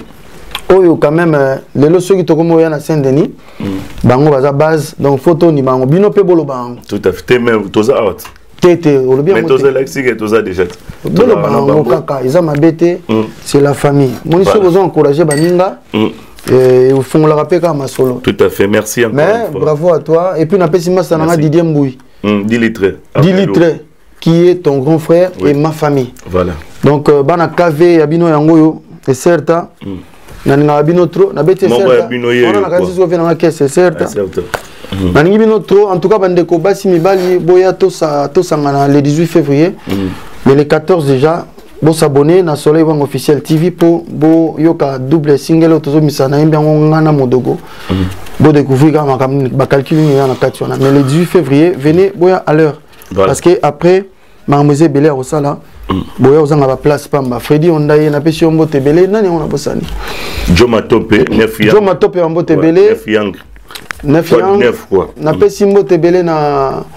Oyo quand même les loso qui to comme ya na Saint-Denis. Bango baza base donc photo ni bango bino pe bolo bango. Tout à fait, même toza out. Tete, on le bien. Mais toza lexique et toza déjà. Bolo bango kaka, ils ont ma bête, c'est la famille. Mon iso besoin encourager baninga. Et au fond, on l'a rappelé comme un solo. Tout à fait, merci encore. Mais bravo à toi. Et puis, on a passé ma Didier Mbouy. 10 litres. 10 litres, qui est ton grand frère et ma famille. Voilà. Donc, Bana KV, Abino Yangoyo, et certain. Nana Abino trop, Nabete certain. On a quasi sauvé dans la caisse, c'est certain. Nani Bino trop, en tout cas, Bandeko Bassi Mibali, Boya Tosa le 18 février. Mais le 14 déjà. Bon s'abonner na Soleil Wang officiel TV pour bo yoka double single autozo misana imbi ngana modogo. Bo découvrir ba calcul ni na kationa. Mais le 18 février venez boya à l'heure. Parce que après Mademoiselle Belé au sala boya ozanga ba place pamba. Freddy Ondaye na pesi mbote belé nani on a bosani. Joma Topé 9 yang. Joma Topé mbote belé 9 yang. 9 yang. 9 quoi. Na pesi mbote belé na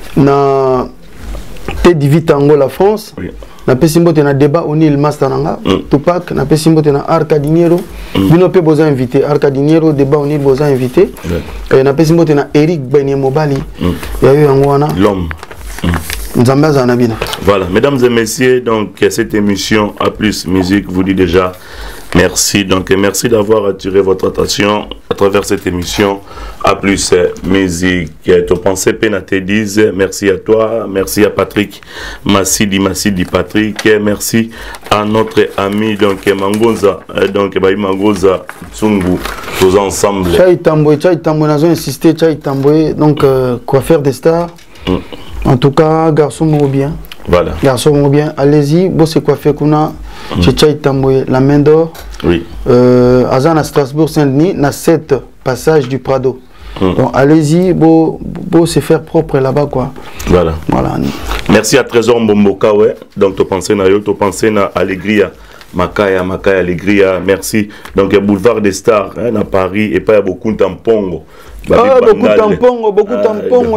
T18 Tango la France. Oui. Na pesimbo te na débat au Nil Mastananga Tupac na pesimbo te na Arcadiniero bino pe boza invité Arcadiniero débat au Nil boza invité et na pesimbo te na Eric Benye Mobali ya yo ngwana l'homme Nzambaza na bina. Voilà, mesdames et messieurs, donc cette émission A Plus Musique vous dit déjà merci. Donc merci d'avoir attiré votre attention à travers cette émission A Plus Musique. Ton pensée Penate dise merci à toi, merci à Patrick Massidi Patrick, merci à notre ami donc Mangoza, donc Mangoza Tsungu, tous ensemble. Chai Tamboy, nous avons insisté, Chai Tamboy, donc coiffeur des stars. En tout cas, garçon bien. Voilà. Garçon bien. Allez-y, bossez coiffé kuna. Chez Chai Tamboy, la main d'or. Oui. Azan à Strasbourg Saint-Denis, na 7 passage du Prado. Donc allez-y, beau se faire propre là-bas quoi. Voilà. Voilà. Merci à Trésor Mbomboka ouais. Donc tu pensais na yo, tu pensais na Allegria. Makaya Allegria, merci. Donc boulevard des stars hein, à Paris et pas à beaucoup de tampongo. Beaucoup de tampongo,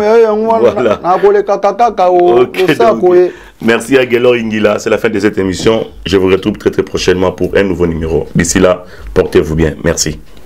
merci à Gelor Ingila, c'est la fin de cette émission. Je vous retrouve très prochainement pour un nouveau numéro. D'ici là, portez-vous bien. Merci.